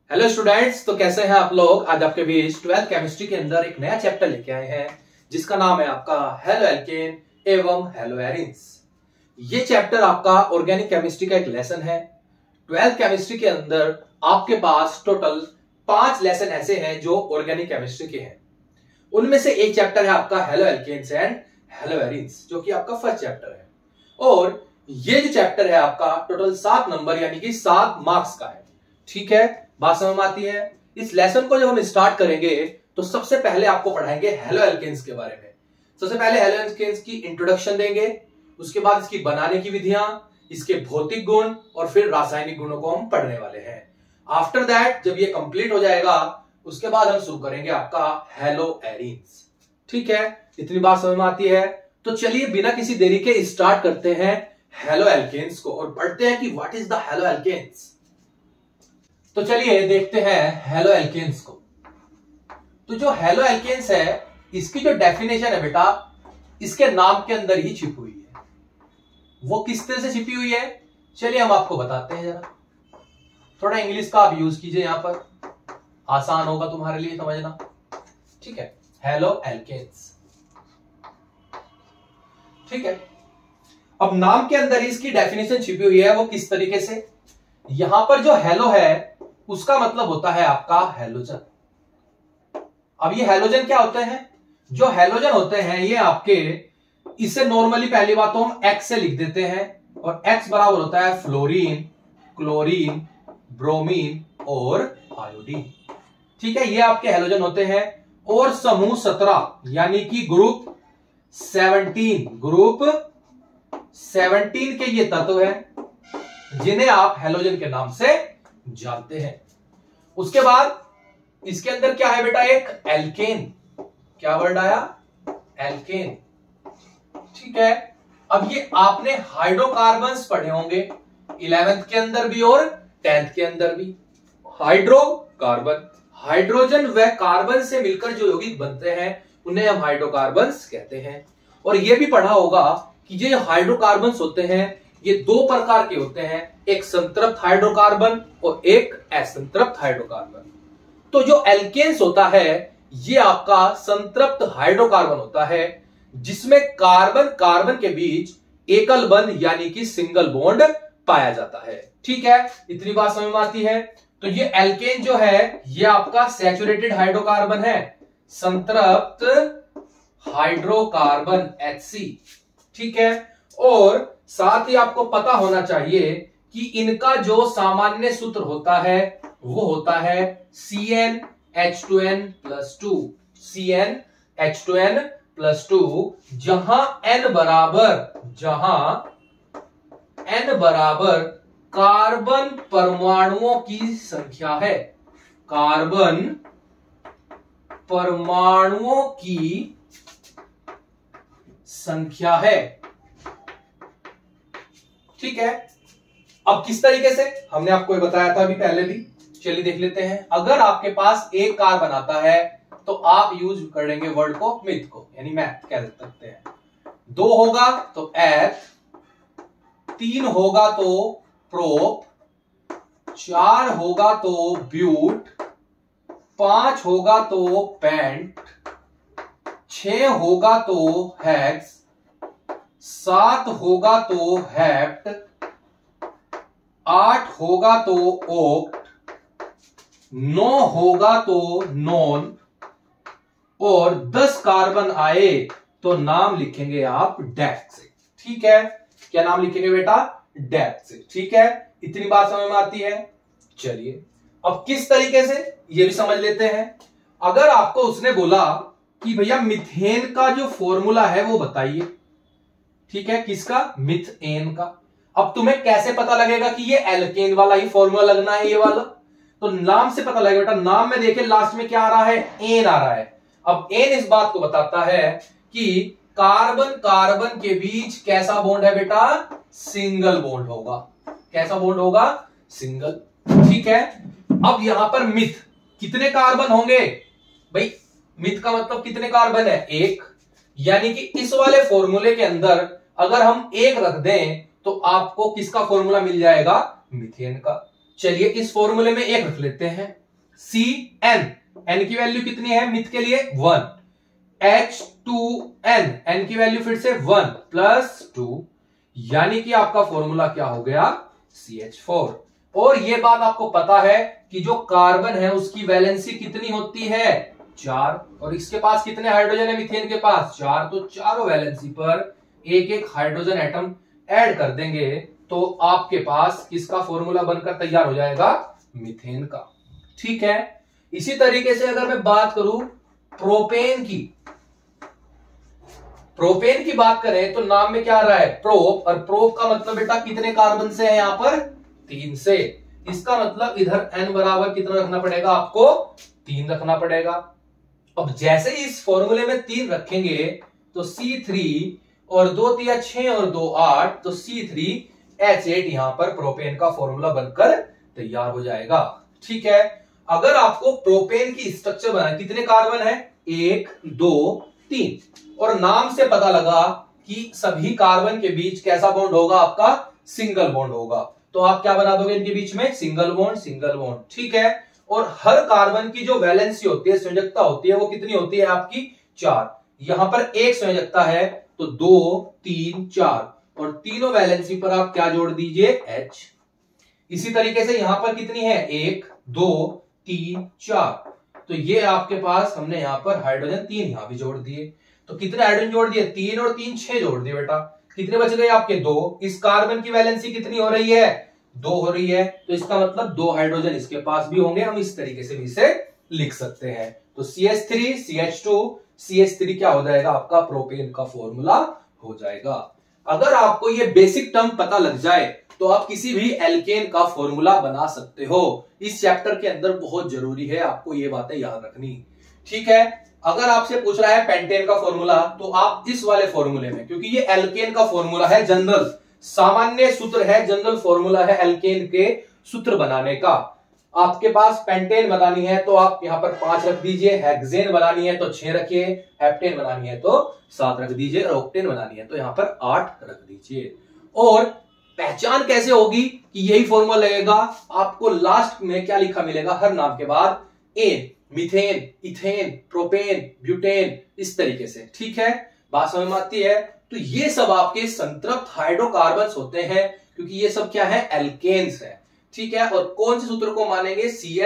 Hello students, तो कैसे हैं आप लोग। आज आपके बीच 12th केमिस्ट्री के अंदर एक नया चैप्टर लेके आए हैं जिसका नाम है आपका हेलो एल्केन एवं हेलो एरिन्स। ये चैप्टर आपका ऑर्गेनिक केमिस्ट्री का एक लेसन है। 12th केमिस्ट्री के अंदर आपके पास टोटल 5 लेसन ऐसे हैं जो ऑर्गेनिक केमिस्ट्री के हैं। उनमें से एक चैप्टर है आपका haloalkanes and haloarenes, जो कि आपका फर्स्ट चैप्टर है। और ये जो चैप्टर है आपका टोटल 7 नंबर यानी कि 7 मार्क्स का है। ठीक है, बात समझ में आती है। इस लेसन को जब हम स्टार्ट करेंगे तो सबसे पहले आपको पढ़ाएंगे हेलो एल्केन्स के बारे में। सबसे पहले हेलो एल्केन्स की इंट्रोडक्शन देंगे, उसके बाद इसकी बनाने की विधियां, इसके भौतिक गुण और फिर रासायनिक गुणों को हम पढ़ने वाले हैं। आफ्टर दैट जब ये कंप्लीट हो जाएगा उसके बाद हम शुरू करेंगे आपका हेलो एरिन्स। ठीक है, इतनी बात समझ में आती है। तो चलिए बिना किसी देरी के स्टार्ट करते हैं हेलो एल्केन्स को और पढ़ते हैं कि what is the haloalkanes. तो चलिए देखते हैं हेलो एल्केन्स को। तो जो हेलो एल्केन्स है इसकी जो डेफिनेशन है बेटा इसके नाम के अंदर ही छिपी हुई है। वो किस तरह से छिपी हुई है चलिए हम आपको बताते हैं। जरा थोड़ा इंग्लिश का आप यूज कीजिए, यहां पर आसान होगा तुम्हारे लिए समझना। ठीक है, हेलो एल्केन्स। ठीक है, अब नाम के अंदर इसकी डेफिनेशन छिपी हुई है। वो किस तरीके से, यहां पर जो हेलो है उसका मतलब होता है आपका हेलोजन। अब ये हेलोजन क्या होते हैं? जो हेलोजन होते हैं ये आपके, इसे नॉर्मली पहली बात तो हम X से लिख देते हैं और X बराबर होता है फ्लोरीन, क्लोरीन, ब्रोमीन और आयोडीन। ठीक है, ये आपके हेलोजन होते हैं। और समूह 17 यानी कि ग्रुप 17 के ये तत्व हैं जिन्हें आप हेलोजन के नाम से जानते हैं। उसके बाद इसके अंदर क्या है बेटा, एक एल्केन। क्या वर्ड आया? एल्केन। ठीक है, अब ये आपने हाइड्रोकार्बन्स पढ़े होंगे 11th के अंदर भी और 10th के अंदर भी। हाइड्रोकार्बन, हाइड्रोजन व कार्बन से मिलकर जो यौगिक बनते हैं उन्हें हम हाइड्रोकार्बन्स कहते हैं। और यह भी पढ़ा होगा कि जो हाइड्रोकार्बन्स होते हैं ये 2 प्रकार के होते हैं, एक संतृप्त हाइड्रोकार्बन और एक असंतृप्त हाइड्रोकार्बन। तो जो एल्केन्स होता है ये आपका संतृप्त हाइड्रोकार्बन होता है जिसमें कार्बन कार्बन के बीच एकल बंध यानी कि सिंगल बॉन्ड पाया जाता है। ठीक है, इतनी बात समझ में आती है। तो ये एल्केन जो है ये आपका सैचुरेटेड हाइड्रोकार्बन है, संतृप्त हाइड्रोकार्बन HC। ठीक है, और साथ ही आपको पता होना चाहिए कि इनका जो सामान्य सूत्र होता है वो होता है CnH2n+2। CnH2n+2 जहां n बराबर कार्बन परमाणुओं की संख्या है। कार्बन परमाणुओं की संख्या है। ठीक है, अब किस तरीके से हमने आपको ये बताया था अभी पहले भी, चलिए देख लेते हैं। अगर आपके पास एक कार्बन आता है तो आप यूज करेंगे वर्ड को मिथ को, यानी मैथ कह सकते हैं। 2 होगा तो एथ, 3 होगा तो प्रोप, 4 होगा तो ब्यूट, 5 होगा तो पेंट, 6 होगा तो हेक्स, 7 होगा तो हेप्ट, 8 होगा तो ओक्ट, 9 होगा तो नॉन और 10 कार्बन आए तो नाम लिखेंगे आप डेथ से। ठीक है, क्या नाम लिखेंगे बेटा? डेथ से। ठीक है, इतनी बात समझ में आती है। चलिए अब किस तरीके से ये भी समझ लेते हैं। अगर आपको उसने बोला कि भैया मीथेन का जो फॉर्मूला है वो बताइए। ठीक है, किसका? मीथेन का। अब तुम्हें कैसे पता लगेगा कि ये एल्केन वाला ही फॉर्मूला लगना है, ये वाला? तो नाम से पता लगेगा बेटा। नाम में देखिए लास्ट में क्या आ रहा है? एन आ रहा है। अब एन इस बात को बताता है कि कार्बन कार्बन के बीच कैसा बॉन्ड है बेटा? सिंगल बॉन्ड होगा। कैसा बॉन्ड होगा? सिंगल। ठीक है, अब यहां पर मिथ कितने कार्बन होंगे भाई? मिथ का मतलब कितने कार्बन है? 1। यानी कि इस वाले फॉर्मूले के अंदर अगर हम 1 रख दें तो आपको किसका फॉर्मूला मिल जाएगा? मीथेन का। चलिए इस फॉर्मूले में 1 रख लेते हैं। CN, N की वैल्यू कितनी है मिथ के लिए 1, H2N, N की वैल्यू फिर से 1 प्लस 2, यानी कि आपका फॉर्मूला क्या हो गया CH4। और ये बात आपको पता है कि जो कार्बन है उसकी वैलेंसी कितनी होती है 4, और इसके पास कितने हाइड्रोजन है मीथेन के पास 4, तो चारों वैलेंसी पर एक एक हाइड्रोजन एटम ऐड कर देंगे तो आपके पास किसका फॉर्मूला बनकर तैयार हो जाएगा मीथेन का। ठीक है, इसी तरीके से अगर मैं बात करूं प्रोपेन की बात करें तो नाम में क्या आ रहा है प्रोप, और प्रोप का मतलब बेटा कितने कार्बन से है यहां पर 3 से, इसका मतलब इधर n बराबर कितना रखना पड़ेगा आपको 3 रखना पड़ेगा। अब जैसे ही इस फॉर्मूले में 3 रखेंगे तो C3 और 2 3 6 और 2 8, तो C3H8 यहां पर प्रोपेन का फॉर्मूला बनकर तैयार हो जाएगा। ठीक है, अगर आपको प्रोपेन की स्ट्रक्चर बनाना, कितने कार्बन है 1 2 3, और नाम से पता लगा कि सभी कार्बन के बीच कैसा बॉन्ड होगा आपका सिंगल बॉन्ड होगा, तो आप क्या बना दोगे इनके बीच में सिंगल बॉन्ड। ठीक है, और हर कार्बन की जो वैलेंसी होती है संयोजकता होती है वो कितनी होती है आपकी 4, यहां पर एक संयोजकता है तो 2 3 4, और तीनों वैलेंसी पर आप क्या जोड़ दीजिए H। इसी तरीके से यहां पर कितनी है 1 2 3 4, तो ये आपके पास हमने यहां पर हाइड्रोजन 3 यहां भी जोड़ दिए, तो कितने हाइड्रोजन जोड़ दिए 3 और 3 6 जोड़ दिए बेटा, कितने बच गए आपके 2। इस कार्बन की वैलेंसी कितनी हो रही है 2 हो रही है, तो इसका मतलब 2 हाइड्रोजन इसके पास भी होंगे, हम इस तरीके से भी इसे लिख सकते हैं। तो CH3 CH2 CH3 क्या हो जाएगा आपका प्रोपेन का फॉर्मूला हो जाएगा। अगर आपको ये बेसिक टर्म पता लग जाए तो आप किसी भी एल्केन का फॉर्मूला बना सकते हो। इस चैप्टर के अंदर बहुत जरूरी है आपको ये बातें याद रखनी। ठीक है, अगर आपसे पूछ रहा है पेंटेन का फॉर्मूला तो आप इस वाले फॉर्मूले में, क्योंकि ये एल्केन का फॉर्मूला है, जनरल सामान्य सूत्र है, जनरल फॉर्मूला है एल्केन के सूत्र बनाने का। आपके पास पेंटेन बनानी है तो आप यहां पर 5 रख दीजिए, हेक्सेन बनानी है तो 6 रखिए, हेप्टेन बनानी है तो 7 रख दीजिए, और ऑक्टेन बनानी है तो यहां पर 8 रख दीजिए। और पहचान कैसे होगी कि यही फॉर्मूला लगेगा, आपको लास्ट में क्या लिखा मिलेगा हर नाम के बाद ane, methane, ethane, propane, butane, इस तरीके से। ठीक है, बात समझ में आती है। तो ये सब आपके संतृप्त हाइड्रोकार्बन्स होते हैं, क्योंकि ये सब क्या है एल्केन्स है। ठीक है, और कौन से सूत्र को मानेंगे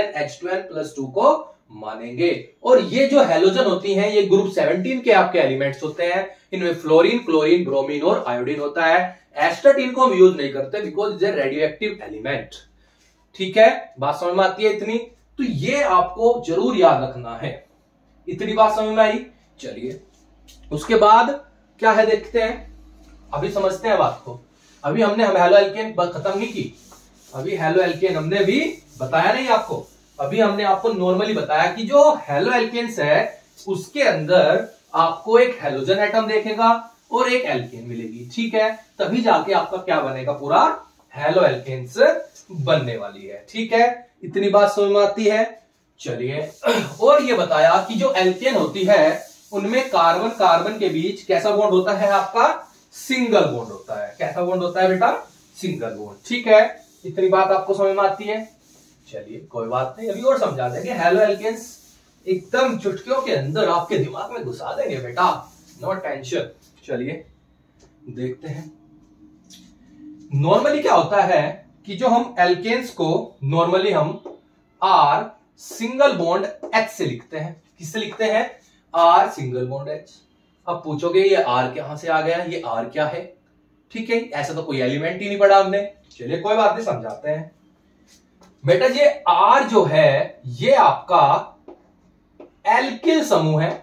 CnH2n+2 को मानेंगे। और ये जो हैलोजन होती हैं ये ग्रुप 17 के आपके एलिमेंट्स होते हैं, इनमें फ्लोरीन, क्लोरीन, ब्रोमीन और आयोडीन होता है। एस्टाटीन को हम यूज नहीं करते because is a radioactive element. ठीक है, बात समझ में आती है इतनी, तो ये आपको जरूर याद रखना है। इतनी बात समझ में आई। चलिए उसके बाद क्या है देखते हैं, अभी समझते हैं बात को। अभी हमने हेलो एल्केन खत्म नहीं की, अभी हेलो एल्केन हमने भी बताया नहीं आपको। अभी हमने आपको नॉर्मली बताया कि जो हेलो एल्केन्स है उसके अंदर आपको एक हेलोजन एटम देखेगा और एक एल्केन मिलेगी। ठीक है, तभी जाके आपका क्या बनेगा पूरा हेलो एल्केन्स बनने वाली है। ठीक है, इतनी बात समझ में आती है। चलिए, और ये बताया कि जो एल्केन होती है उनमें कार्बन कार्बन के बीच कैसा बॉन्ड होता है आपका सिंगल बॉन्ड होता है। कैसा बॉन्ड होता है बेटा सिंगल बॉन्ड। ठीक है, इतनी बात आपको समझ में आती है। चलिए कोई बात नहीं, अभी और समझा देंगे। हेलो एल्केन्स एकदम चुटकियों के अंदर आपके दिमाग में घुसा देंगे बेटा, नो टेंशन। चलिए देखते हैं नॉर्मली क्या होता है कि जो हम एल्केन्स को नॉर्मली हम R सिंगल बॉन्ड H से लिखते हैं। किससे लिखते हैं R सिंगल बॉन्ड H। अब पूछोगे ये R कहां से आ गया, ये R क्या है। ठीक है, ऐसा तो कोई एलिमेंट ही नहीं पढ़ा हमने। चलिए कोई बात नहीं, समझाते हैं बेटा। ये R जो है ये आपका एल्किल समूह है।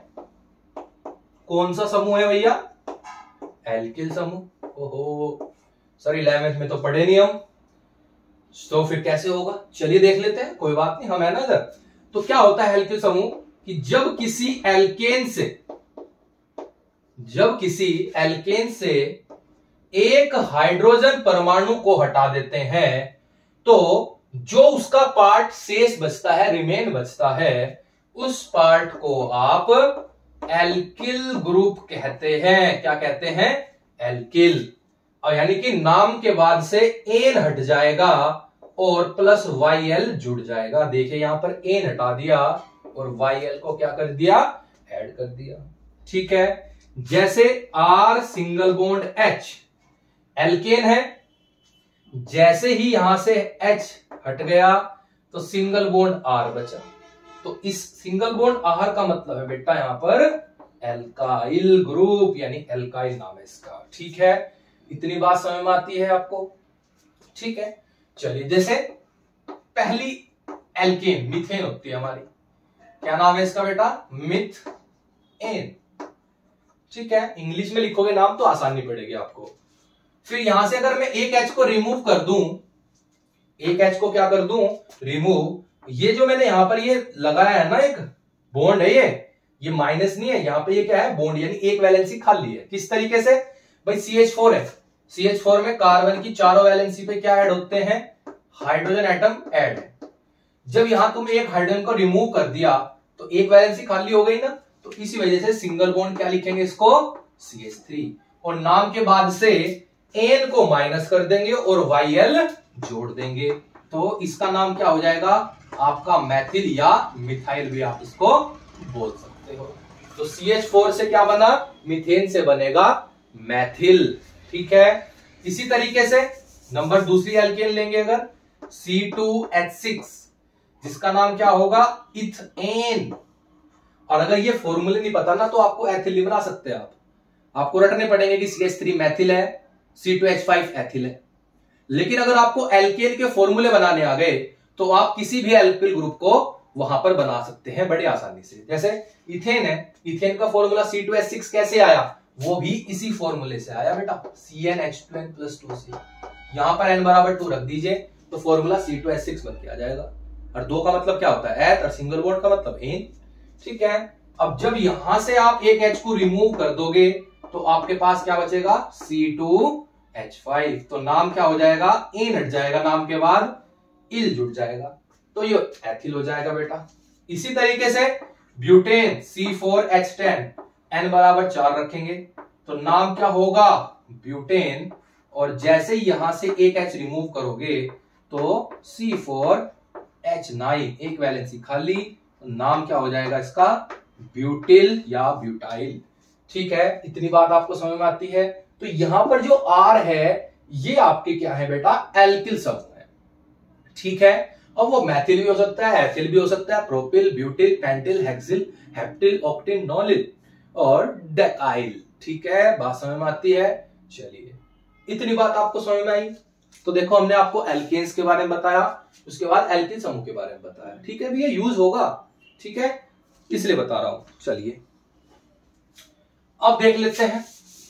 कौन सा समूह है भैया एल्किल समूह। ओहो सर 11th में तो पढ़े नहीं हम, तो फिर कैसे होगा। चलिए देख लेते हैं, कोई बात नहीं, हम है ना इधर। तो क्या होता है एल्किल समूह कि जब किसी एल्केन से एक हाइड्रोजन परमाणु को हटा देते हैं तो जो उसका पार्ट शेष बचता है, रिमेन बचता है, उस पार्ट को आप एल्किल ग्रुप कहते हैं। क्या कहते हैं एल्किल। और यानी कि नाम के बाद से एन हट जाएगा और प्लस YL जुड़ जाएगा। देखिए यहां पर N हटा दिया और YL को क्या कर दिया, ऐड कर दिया। ठीक है, जैसे R single bond H alkane है, जैसे ही यहां से H हट गया तो सिंगल बॉन्ड R बचा। तो इस सिंगल बॉन्ड R का मतलब है बेटा यहां पर एल्काइल ग्रुप, यानी एल्काइल नाम है इसका। ठीक है, इतनी बात समझ में आती है आपको। ठीक है, चलिए जैसे पहली एल्केन मीथेन होती है हमारी, क्या नाम है इसका बेटा, मिथेन। ठीक है, इंग्लिश में लिखोगे नाम तो आसानी पड़ेगी आपको। फिर यहां से अगर मैं एक H को रिमूव कर दूं, एक H को क्या कर दूं, रिमूव, ये जो मैंने यहां पर ये लगाया है ना एक बॉन्ड है, ये माइनस नहीं है, यहां पे ये क्या है, बॉन्ड, यानी एक वैलेंसी खाली है। किस तरीके से भाई, CH4 है, CH4 में कार्बन की चारों वैलेंसी पे क्या ऐड होते हैं, हाइड्रोजन एटम ऐड है। जब यहां तुम एक हाइड्रोजन को रिमूव कर दिया तो एक वैलेंसी खाली हो गई ना, तो इसी वजह से सिंगल बॉन्ड क्या लिखेंगे इसको, CH3, और नाम के बाद से N को माइनस कर देंगे और YL जोड़ देंगे, तो इसका नाम क्या हो जाएगा आपका, मैथिल या मिथाइल भी आप इसको बोल सकते हो। तो CH4 से क्या बना, मीथेन से बनेगा मैथिल। ठीक है, इसी तरीके से नंबर दूसरी एल्केन लेंगे अगर, C2H6, जिसका नाम क्या होगा, इथेन। और अगर ये फॉर्मूले नहीं पता ना तो आपको एथिल नहीं बना सकते आप, आपको रटने पड़ेंगे कि CH3 मैथिल है, C2H5 एथिल है। लेकिन अगर आपको एल्केन के फॉर्मूले बनाने आ गए तो आप किसी भी एल्किल ग्रुप को वहां पर बना सकते हैं बड़ी आसानी से। जैसे इथेन है, इथेन का फॉर्मूला C2H6 कैसे आया, वो भी इसी फॉर्मूले से आया बेटा, CnH2n+2 से। यहां पर n बराबर 2 रख दीजिए तो फॉर्मूला C2H6 बन के आ जाएगा। और 2 का मतलब क्या होता है, एथ, और सिंगल बॉन्ड का मतलब एन। ठीक है, अब जब यहां से आप एक H को रिमूव कर दोगे तो आपके पास क्या बचेगा, C2H5, तो नाम क्या हो जाएगा, एन हट जाएगा, नाम के बाद इल जुड़ जाएगा, तो ये एथिल हो जाएगा बेटा। इसी तरीके से ब्यूटेन C4H10, n बराबर 4 रखेंगे तो नाम क्या होगा, ब्यूटेन, और जैसे ही यहां से एक H रिमूव करोगे तो C4H9, एक वैलेंसी खाली, तो नाम क्या हो जाएगा इसका, ब्यूटिल या ब्यूटाइल। ठीक है, इतनी बात आपको समझ में आती है। तो यहां पर जो R है ये आपके क्या है बेटा, एल्किल समूह है। ठीक है, अब वो मैथिल भी हो सकता है, एथिल भी हो सकता है, propyl, butyl, pentyl, hexyl, heptyl, octyl, nonyl और डेकाइल। ठीक है, बात समझ में आती है। चलिए, इतनी बात आपको समझ में आई। तो देखो हमने आपको एल्केन्स के बारे में बताया, उसके बाद एल्किल समूह के बारे में बताया। ठीक है, भी ये यूज होगा, ठीक है, इसलिए बता रहा हूं। चलिए अब देख लेते हैं,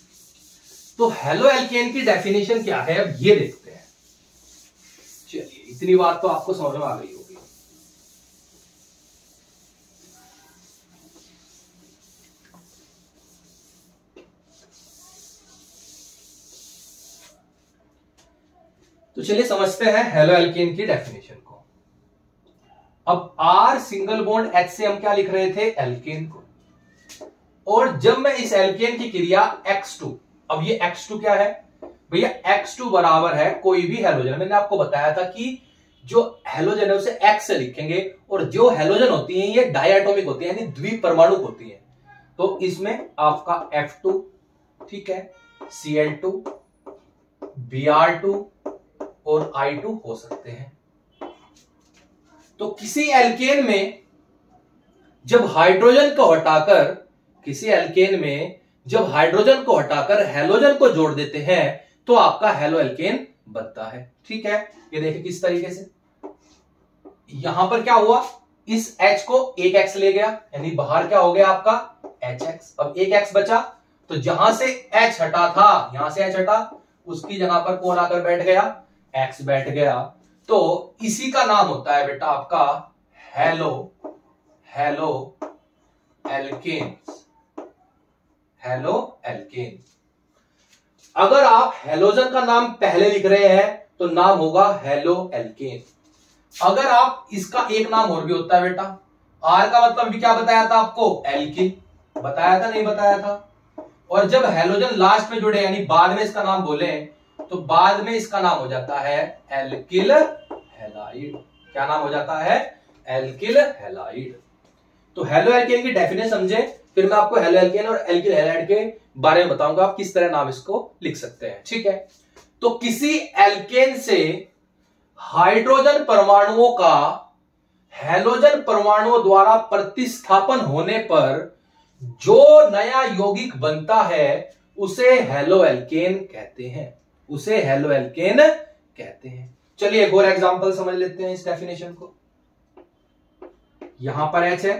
तो हेलो एल्केन की डेफिनेशन क्या है, अब ये देखते हैं। चलिए, इतनी बात तो आपको समझ में आ गई होगी। तो चलिए समझते हैं हेलो एल्केन की डेफिनेशन को। अब R सिंगल बॉन्ड H से हम क्या लिख रहे थे, एल्केन को, और जब मैं इस एल्केन की क्रिया X2, अब ये X2 क्या है भैया, X2 बराबर है कोई भी हेलोजन। मैंने आपको बताया था कि जो हेलोजन है उसे X से लिखेंगे, और जो हेलोजन होती हैं ये डायटोमिक होती है, यानी द्विपरमाणुक होती है। तो इसमें आपका F2, ठीक है, Cl2, Br2 और I2 हो सकते हैं। तो किसी एल्केन में जब हाइड्रोजन को हटाकर, किसी एल्केन में जब हाइड्रोजन को हटाकर हेलोजन को जोड़ देते हैं तो आपका हेलो एल्केन बनता है। ठीक है, ये देखिए किस तरीके से, यहां पर क्या हुआ, इस H को एक X ले गया, यानी बाहर क्या हो गया आपका HX। अब एक X बचा, तो जहां से H हटा था, यहां से H हटा, उसकी जगह पर कौन आकर बैठ गया, X बैठ गया। तो इसी का नाम होता है बेटा आपका हेलो एल्केन। Halo alkane. अगर आप हेलोजन का नाम पहले लिख रहे हैं तो नाम होगा हेलो एल्केन। अगर आप इसका एक नाम और भी होता है बेटा, R का मतलब भी क्या बताया था आपको, एल्किल, बताया था नहीं बताया था। और जब हेलोजन लास्ट में जुड़े, यानी बाद में इसका नाम बोले, तो बाद में इसका नाम हो जाता है एल्किल हैलाइड। क्या नाम हो जाता है? Alkyl halide. तो हेलो एल्केन की डेफिनेशन समझे, फिर मैं आपको हेलो एल्केन और एल्किल हैलाइड के बारे में बताऊंगा आप किस तरह नाम इसको लिख सकते हैं। ठीक है, तो किसी एल्केन से हाइड्रोजन परमाणुओं का हैलोजन परमाणुओं द्वारा प्रतिस्थापन होने पर जो नया यौगिक बनता है उसे हेलो एल्केन कहते हैं, उसे हेलो एल्केन कहते हैं। चलिए एक और एग्जांपल समझ लेते हैं इस डेफिनेशन को। यहां पर H है,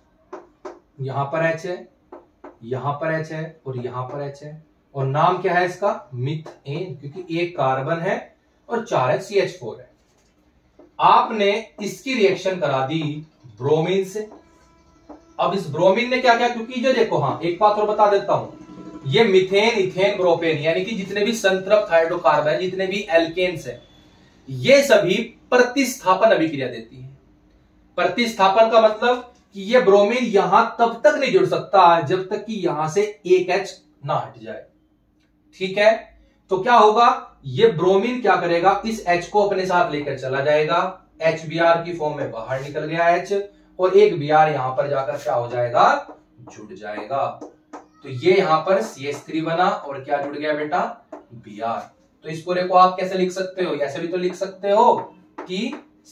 यहां पर H है, यहां पर H है और यहां पर H है, और नाम क्या है इसका? मीथेन, क्योंकि एक कार्बन है और 4 CH4 है। आपने इसकी रिएक्शन करा दी ब्रोमीन से। अब इस ब्रोमीन ने क्या क्या, क्योंकि जो देखो, हाँ एक बात और बता देता हूं, ये मीथेन, इथेन, प्रोपेन यानी कि जितने भी संतृप्त हाइड्रोकार्बन है, जितने भी एल्केन्स है, ये सभी प्रतिस्थापन अभिक्रिया देती है। प्रतिस्थापन का मतलब कि ये ब्रोमीन यहां तब तक नहीं जुड़ सकता जब तक कि यहां से एक H ना हट जाए। ठीक है, तो क्या होगा, ये ब्रोमीन क्या करेगा, इस H को अपने साथ लेकर चला जाएगा, HBr की फॉर्म में बाहर निकल गया H, और एक Br यहां पर जाकर क्या हो जाएगा, जुड़ जाएगा। तो ये यहां पर CH3 बना और क्या जुड़ गया बेटा, Br। तो इस पूरे को आप कैसे लिख सकते हो, ऐसे भी तो लिख सकते हो कि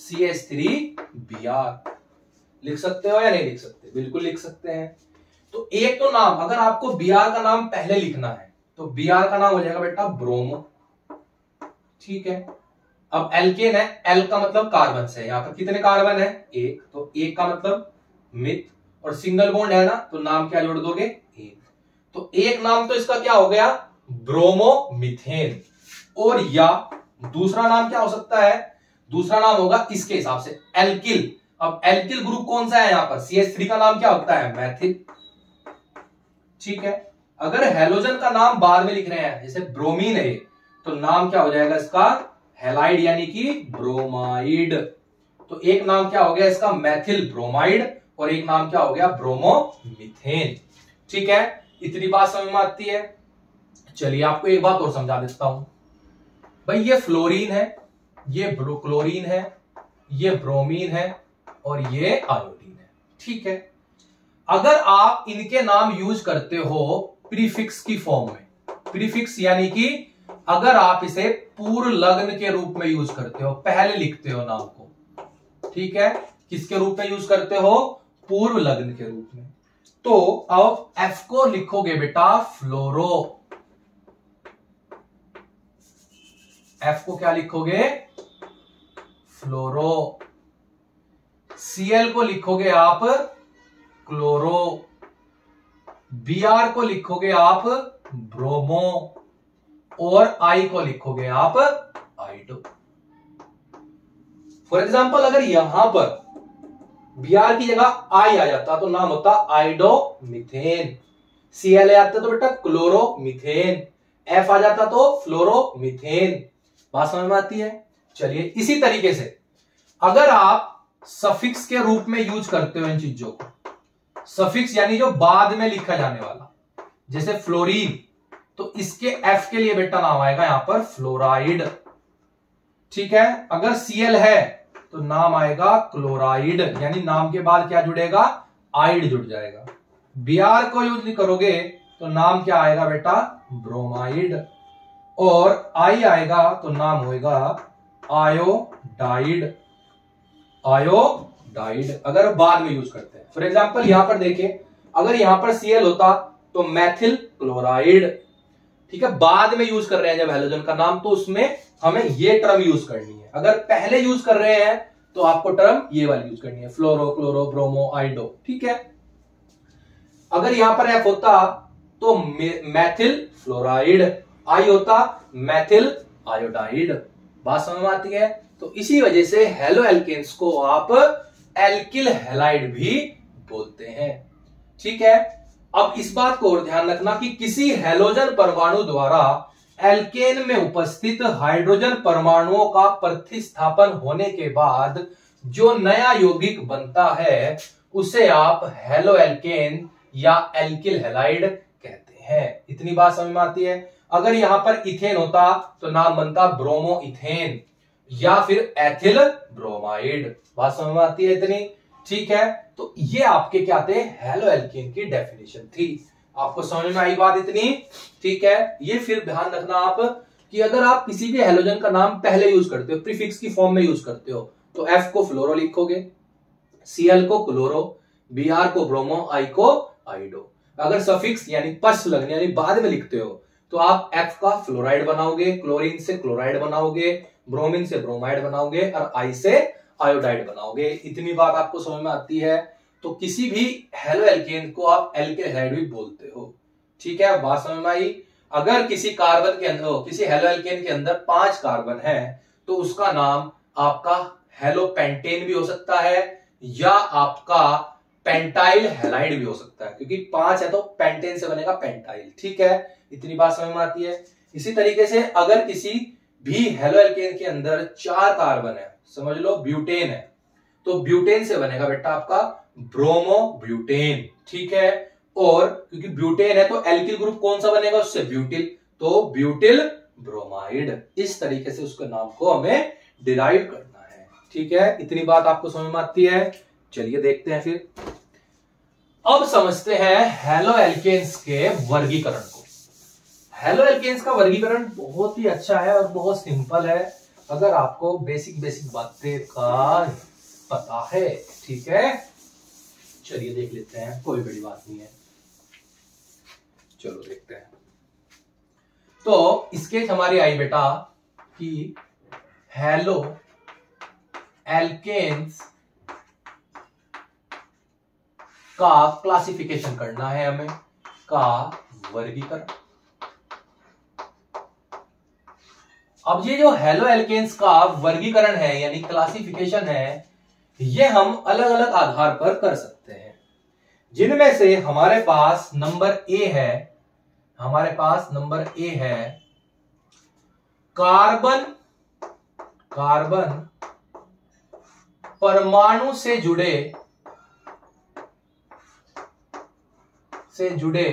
CH3Br। लिख सकते हो या नहीं लिख सकते? बिल्कुल लिख सकते हैं। तो एक तो नाम, अगर आपको Br का नाम पहले लिखना है तो Br का नाम हो जाएगा बेटा ब्रोमो। ठीक है, अब एल्केन है, एल का मतलब कार्बन से, यहां पर कितने कार्बन है? एक, तो एक का मतलब मिथ, और सिंगल बॉन्ड है ना, तो नाम क्या जोड़ दोगे? एक। तो एक नाम तो इसका क्या हो गया, ब्रोमोमीथेन। और या दूसरा नाम क्या हो सकता है? दूसरा नाम होगा इसके हिसाब से एल्किल। अब एल्किल ग्रुप कौन सा है यहां पर? CH3 का नाम क्या होता है? मैथिल। ठीक है, अगर हैलोजन का नाम बाद में लिख रहे हैं, जैसे ब्रोमीन है, तो नाम क्या हो जाएगा इसका? हैलाइड यानी कि ब्रोमाइड। तो एक नाम क्या हो गया इसका? मैथिल ब्रोमाइड, और एक नाम क्या हो गया? ब्रोमोमीथेन। ठीक है, इतनी बात समझ में आती है। चलिए आपको एक बात और समझा देता हूं भाई, ये फ्लोरीन है, ये क्लोरीन है, ये ब्रोमीन है और ये आयोडीन है। ठीक है, अगर आप इनके नाम यूज करते हो प्रीफिक्स की फॉर्म में, प्रीफिक्स यानी कि अगर आप इसे पूर्व लग्न के रूप में यूज करते हो, पहले लिखते हो नाम को, ठीक है, किसके रूप में यूज करते हो? पूर्व लग्न के रूप में। तो अब F को लिखोगे बेटा फ्लोरो, F को क्या लिखोगे? फ्लोरो। Cl को लिखोगे आप क्लोरो, Br को लिखोगे आप ब्रोमो, और I को लिखोगे आप आइडो। फॉर एग्जाम्पल अगर यहां पर Br की जगह I आ जाता तो नाम होता आइडोमीथेन, Cl आ जाता तो बेटा क्लोरोमीथेन, F आ जाता तो फ्लोरोमीथेन। बात समझ में आती है? चलिए इसी तरीके से अगर आप सफिक्स के रूप में यूज करते हो इन चीजों को, सफिक्स यानी जो बाद में लिखा जाने वाला, जैसे फ्लोरीन, तो इसके F के लिए बेटा नाम आएगा यहां पर फ्लोराइड। ठीक है, अगर Cl है तो नाम आएगा क्लोराइड, यानी नाम के बाद क्या जुड़ेगा? आइड जुड़ जाएगा। Br को यूज नहीं करोगे तो नाम क्या आएगा बेटा? ब्रोमाइड, और I आएगा तो नाम होगा आयोडाइड, आयोडाइड अगर बाद में यूज करते हैं। फॉर एग्जांपल यहां पर देखिए, अगर यहां पर Cl होता तो मैथिल क्लोराइड। ठीक है, बाद में यूज कर रहे हैं जब हैलोजन का नाम, तो उसमें हमें ये टर्म यूज करनी है। अगर पहले यूज कर रहे हैं तो आपको टर्म ये वाली यूज करनी है, फ्लोरो, क्लोरो, ब्रोमो, आइडो। ठीक है, अगर यहां पर F होता तो मैथिल फ्लोराइड, I होता मैथिल आयोडाइड। बात समझ में आती है? तो इसी वजह से हेलो एल्केन्स को आप एल्किल हैलाइड भी बोलते हैं। ठीक है, अब इस बात को और ध्यान रखना कि किसी हैलोजन परमाणु द्वारा एल्केन में उपस्थित हाइड्रोजन परमाणुओं का प्रतिस्थापन होने के बाद जो नया यौगिक बनता है उसे आप हेलो एल्केन या एल्किल हैलाइड कहते हैं। इतनी बात समझ में आती है? अगर यहां पर इथेन होता तो नाम बनता ब्रोमो इथेन, या फिर एथिल ब्रोमाइड। बात समझ में आती है इतनी? ठीक है, तो ये आपके क्या थे, हेलो एल्केन की डेफिनेशन थी। आपको समझ में आई बात इतनी? ठीक है, ये फिर ध्यान रखना आप कि अगर आप किसी भी हेलोजन का नाम पहले यूज करते हो, प्रीफिक्स की फॉर्म में यूज करते हो, तो एफ को फ्लोरो लिखोगे, सीएल को क्लोरो, बीआर को ब्रोमो, आई को आइडो। अगर सफिक्स यानी पश्च लगने यानी बाद में लिखते हो तो आप एफ का फ्लोराइड बनाओगे, क्लोरीन से क्लोराइड बनाओगे, ब्रोमीन से ब्रोमाइड बनाओगे और आई से आयोडाइड बनाओगे। इतनी बात आपको समझ में आती है? तो किसी भी हेलो एल्केन को आप एल्किल हैलाइड भी बोलते हो। ठीक है, बात समझ में आई? अगर किसी कार्बन के अंदर, किसी हेलो एल्केन के अंदर 5 कार्बन है तो उसका नाम आपका हेलो पेंटेन भी हो सकता है या आपका पेंटाइल हैलाइड भी हो सकता है, क्योंकि 5 है तो पेंटेन से बनेगा पेंटाइल। ठीक है, इतनी बात समझ में आती है? इसी तरीके से अगर किसी भी हेलो एल्केन के अंदर 4 कार्बन है, समझ लो ब्यूटेन है, तो ब्यूटेन से बनेगा बेटा आपका ब्रोमो ब्यूटेन। ठीक है, और क्योंकि ब्यूटेन है तो एल्किल ग्रुप कौन सा बनेगा उससे, ब्यूटिल, तो ब्यूटिल ब्रोमाइड। इस तरीके से उसके नाम को हमें डिराइव करना है। ठीक है, इतनी बात आपको समझ में आती है? चलिए देखते हैं फिर। अब समझते हैं हेलो एल्केन्स के वर्गीकरण को। हेलो एल्केन्स का वर्गीकरण बहुत ही अच्छा है और बहुत सिंपल है अगर आपको बेसिक बातें का पता है। ठीक है, चलिए देख लेते हैं, कोई बड़ी बात नहीं है, चलो देखते हैं। तो इसके हमारी आई बेटा कि हेलो एल्केन्स का क्लासिफिकेशन करना है हमें, का वर्गीकरण। अब ये जो हेलो एल्केन्स का वर्गीकरण है यानी क्लासिफिकेशन है, ये हम अलग अलग आधार पर कर सकते हैं, जिनमें से हमारे पास नंबर ए है, हमारे पास नंबर ए है कार्बन परमाणु से जुड़े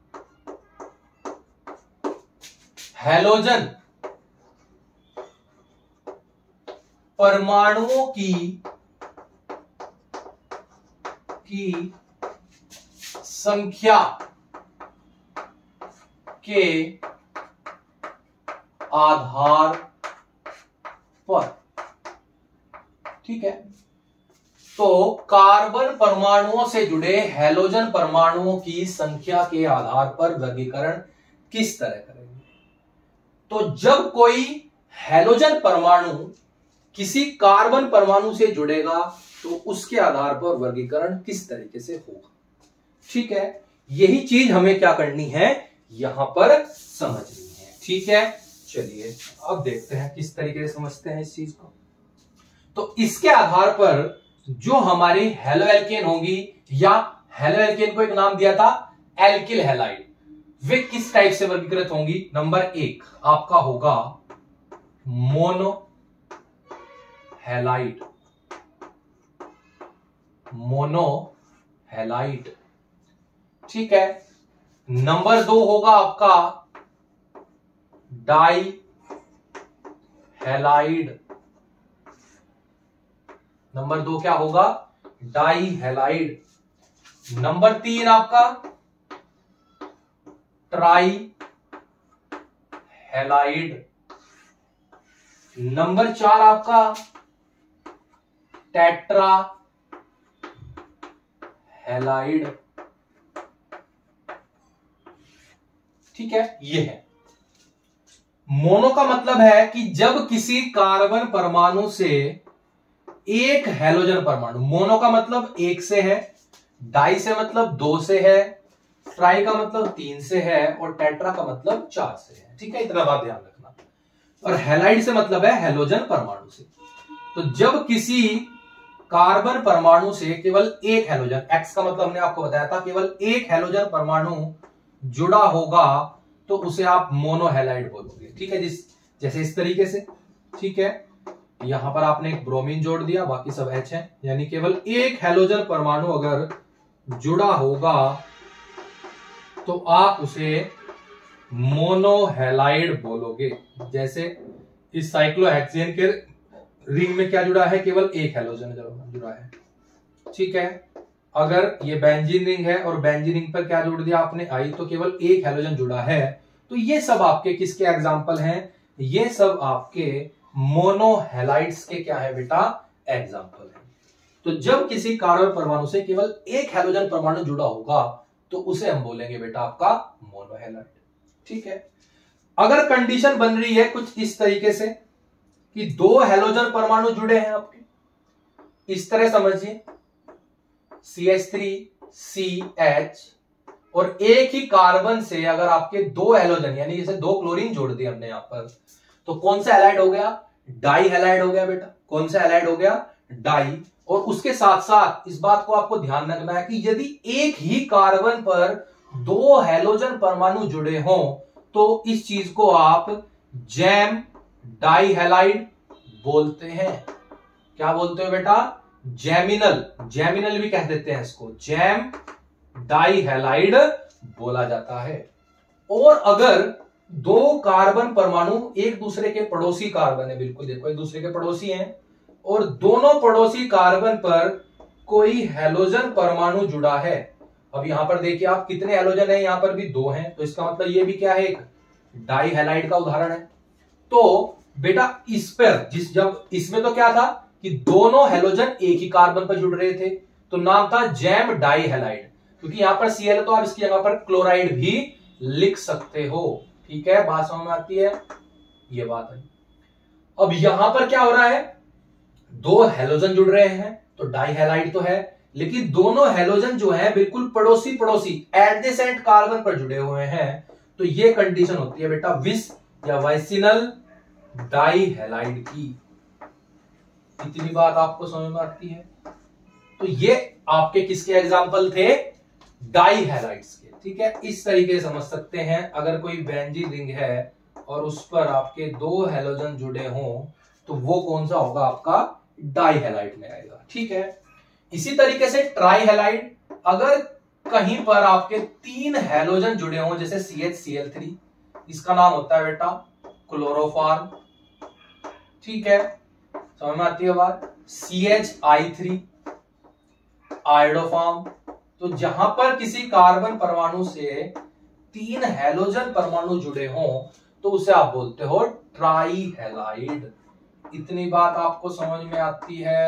हैलोजन परमाणुओं की संख्या के आधार पर। ठीक है, तो कार्बन परमाणुओं से जुड़े हैलोजन परमाणुओं की संख्या के आधार पर वर्गीकरण किस तरह करेंगे? तो जब कोई हैलोजन परमाणु किसी कार्बन परमाणु से जुड़ेगा तो उसके आधार पर वर्गीकरण किस तरीके से होगा। ठीक है, यही चीज हमें क्या करनी है, यहां पर समझनी है। ठीक है, चलिए अब देखते हैं किस तरीके से समझते हैं इस चीज को। तो इसके आधार पर जो हमारी हेलो एल्केन होगी, या हेलो एल्केन को एक नाम दिया था एल्किल हैलाइड, वे किस टाइप से वर्गीकृत होंगी? नंबर 1 आपका होगा मोनो हैलाइड, ठीक है। नंबर 2 होगा आपका डाई हैलाइड, नंबर 2 क्या होगा? Die halide. नंबर 3 आपका ट्राई हैलाइड। नंबर 4 आपका टेट्रा हैलाइड। ठीक है, ये है मोनो का मतलब है कि जब किसी कार्बन परमाणु से एक हैलोजन परमाणु, मोनो का मतलब 1 से है, डाई से मतलब 2 से है, ट्राई का मतलब 3 से है और टेट्रा का मतलब 4 से है। ठीक है, इतना बात ध्यान रखना। और हैलाइड से मतलब है हैलोजन परमाणु से। तो जब किसी कार्बन परमाणु से केवल एक हैलोजन, एक्स का मतलब हमने आपको बताया था, केवल एक हैलोजन परमाणु जुड़ा होगा तो उसे आप मोनोहैलाइड बोलोगे। ठीक है, जैसे इस तरीके से। ठीक है, यहां पर आपने एक ब्रोमीन जोड़ दिया, बाकी सब H है, यानी केवल एक हैलोजन परमाणु अगर जुड़ा होगा तो आप उसे मोनोहैलाइड बोलोगे। जैसे इस साइक्लोहेक्सेन के रिंग में क्या जुड़ा है, केवल एक हैलोजन जुड़ा है। ठीक है, अगर ये बेंजीन रिंग है और बेंजीन रिंग पर क्या जोड़ दिया आपने, आई, तो केवल एक हैलोजन जुड़ा है। तो ये सब आपके किसके एग्जाम्पल हैं, ये सब आपके मोनोहैलाइड्स के क्या है बेटा, एग्जाम्पल है। तो जब किसी कार्बन परमाणु से केवल एक हैलोजन परमाणु जुड़ा होगा तो उसे हम बोलेंगे बेटा आपका मोनोहैलाइड। ठीक है, अगर कंडीशन बन रही है कुछ इस तरीके से कि दो हैलोजन परमाणु जुड़े हैं आपके, इस तरह समझिए CH3CH, और एक ही कार्बन से अगर आपके दो हैलोजन यानी जैसे दो क्लोरीन जोड़ दिए हमने यहां पर, तो कौन सा हैलाइड हो गया, डाई हैलाइड हो गया बेटा। कौन सा हैलाइड हो गया, डाई। और उसके साथ साथ इस बात को आपको ध्यान रखना है कि यदि एक ही कार्बन पर दो हैलोजन परमाणु जुड़े हों तो इस चीज को आप जैम डाई हैलाइड बोलते हैं। क्या बोलते हो बेटा, जैमिनल, जैमिनल भी कह देते हैं इसको, जैम डाई हैलाइड बोला जाता है। और अगर दो कार्बन परमाणु एक दूसरे के पड़ोसी कार्बन है, बिल्कुल देखो एक दूसरे के पड़ोसी हैं, और दोनों पड़ोसी कार्बन पर कोई हैलोजन परमाणु जुड़ा है। अब यहां पर देखिए आप कितने हैलोजन हैं, यहां पर भी दो हैं, तो इसका मतलब ये भी क्या है, एक डाई हैलाइड का उदाहरण है। तो बेटा इस पर जब इसमें तो क्या था कि दोनों हैलोजन एक ही कार्बन पर जुड़ रहे थे, तो नाम था जैम डाई हैलाइड, क्योंकि यहां पर Cl है तो आप इसकी जगह पर क्लोराइड भी लिख सकते हो। ठीक है, बात समझ में आती है, ये बात है। अब यहां पर क्या हो रहा है, दो हैलोजन जुड़ रहे हैं तो डाई हैलाइड तो है, लेकिन दोनों हैलोजन जो है बिल्कुल पड़ोसी पड़ोसी एडजेसेंट कार्बन पर जुड़े हुए हैं, तो ये कंडीशन होती है बेटा विस या वाइसिनल डाई हैलाइड की। इतनी बात आपको समझ में आती है। तो ये आपके किसके एग्जाम्पल थे, डाई हैलाइड्स के। ठीक है, इस तरीके से समझ सकते हैं, अगर कोई बेंजीन रिंग है और उस पर आपके दो हैलोजन जुड़े हों तो वो कौन सा होगा, आपका डाई हैलाइड में आएगा। ठीक है, इसी तरीके से ट्राई हैलाइड, अगर कहीं पर आपके तीन हैलोजन जुड़े हों जैसे CHCl3, इसका नाम होता है बेटा क्लोरोफॉर्म। ठीक है, समझ में आती है बात। CHI3 iodoform. तो जहां पर किसी कार्बन परमाणु से तीन हैलोजन परमाणु जुड़े हों तो उसे आप बोलते हो ट्राई हैलाइड। इतनी बात आपको समझ में आती है,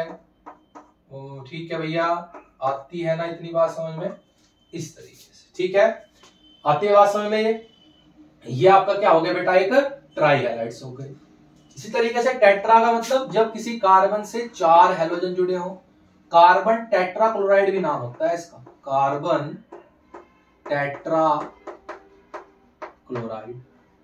ठीक है भैया, आती है ना इतनी बात समझ में, इस तरीके से। ठीक है, आती है बात समझ में। ये आपका क्या हो गया बेटा, एक ट्राई हैलाइड्स हो गए। इसी तरीके से टेट्रा का मतलब जब किसी कार्बन से चार हैलोजन जुड़े हों, कार्बन टेट्रा क्लोराइड भी नाम होता है इसका, कार्बन टेट्रा क्लोराइड।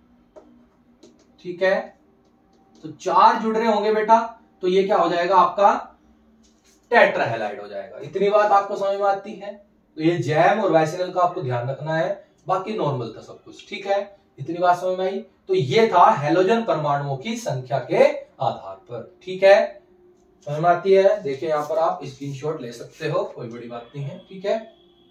ठीक है, तो चार जुड़ रहे होंगे बेटा तो ये क्या हो जाएगा, आपका टेट्रा हैलाइड हो जाएगा। इतनी बात आपको समझ में आती है। तो ये जैम और वाइसिनल का आपको ध्यान रखना है, बाकी नॉर्मल था सब कुछ। ठीक है, इतनी बात समझ में आई। तो ये था हैलोजन परमाणुओं की संख्या के आधार पर। ठीक है, समझ में आती है। देखिए यहां पर आप स्क्रीनशॉट ले सकते हो, कोई बड़ी बात नहीं है। ठीक है,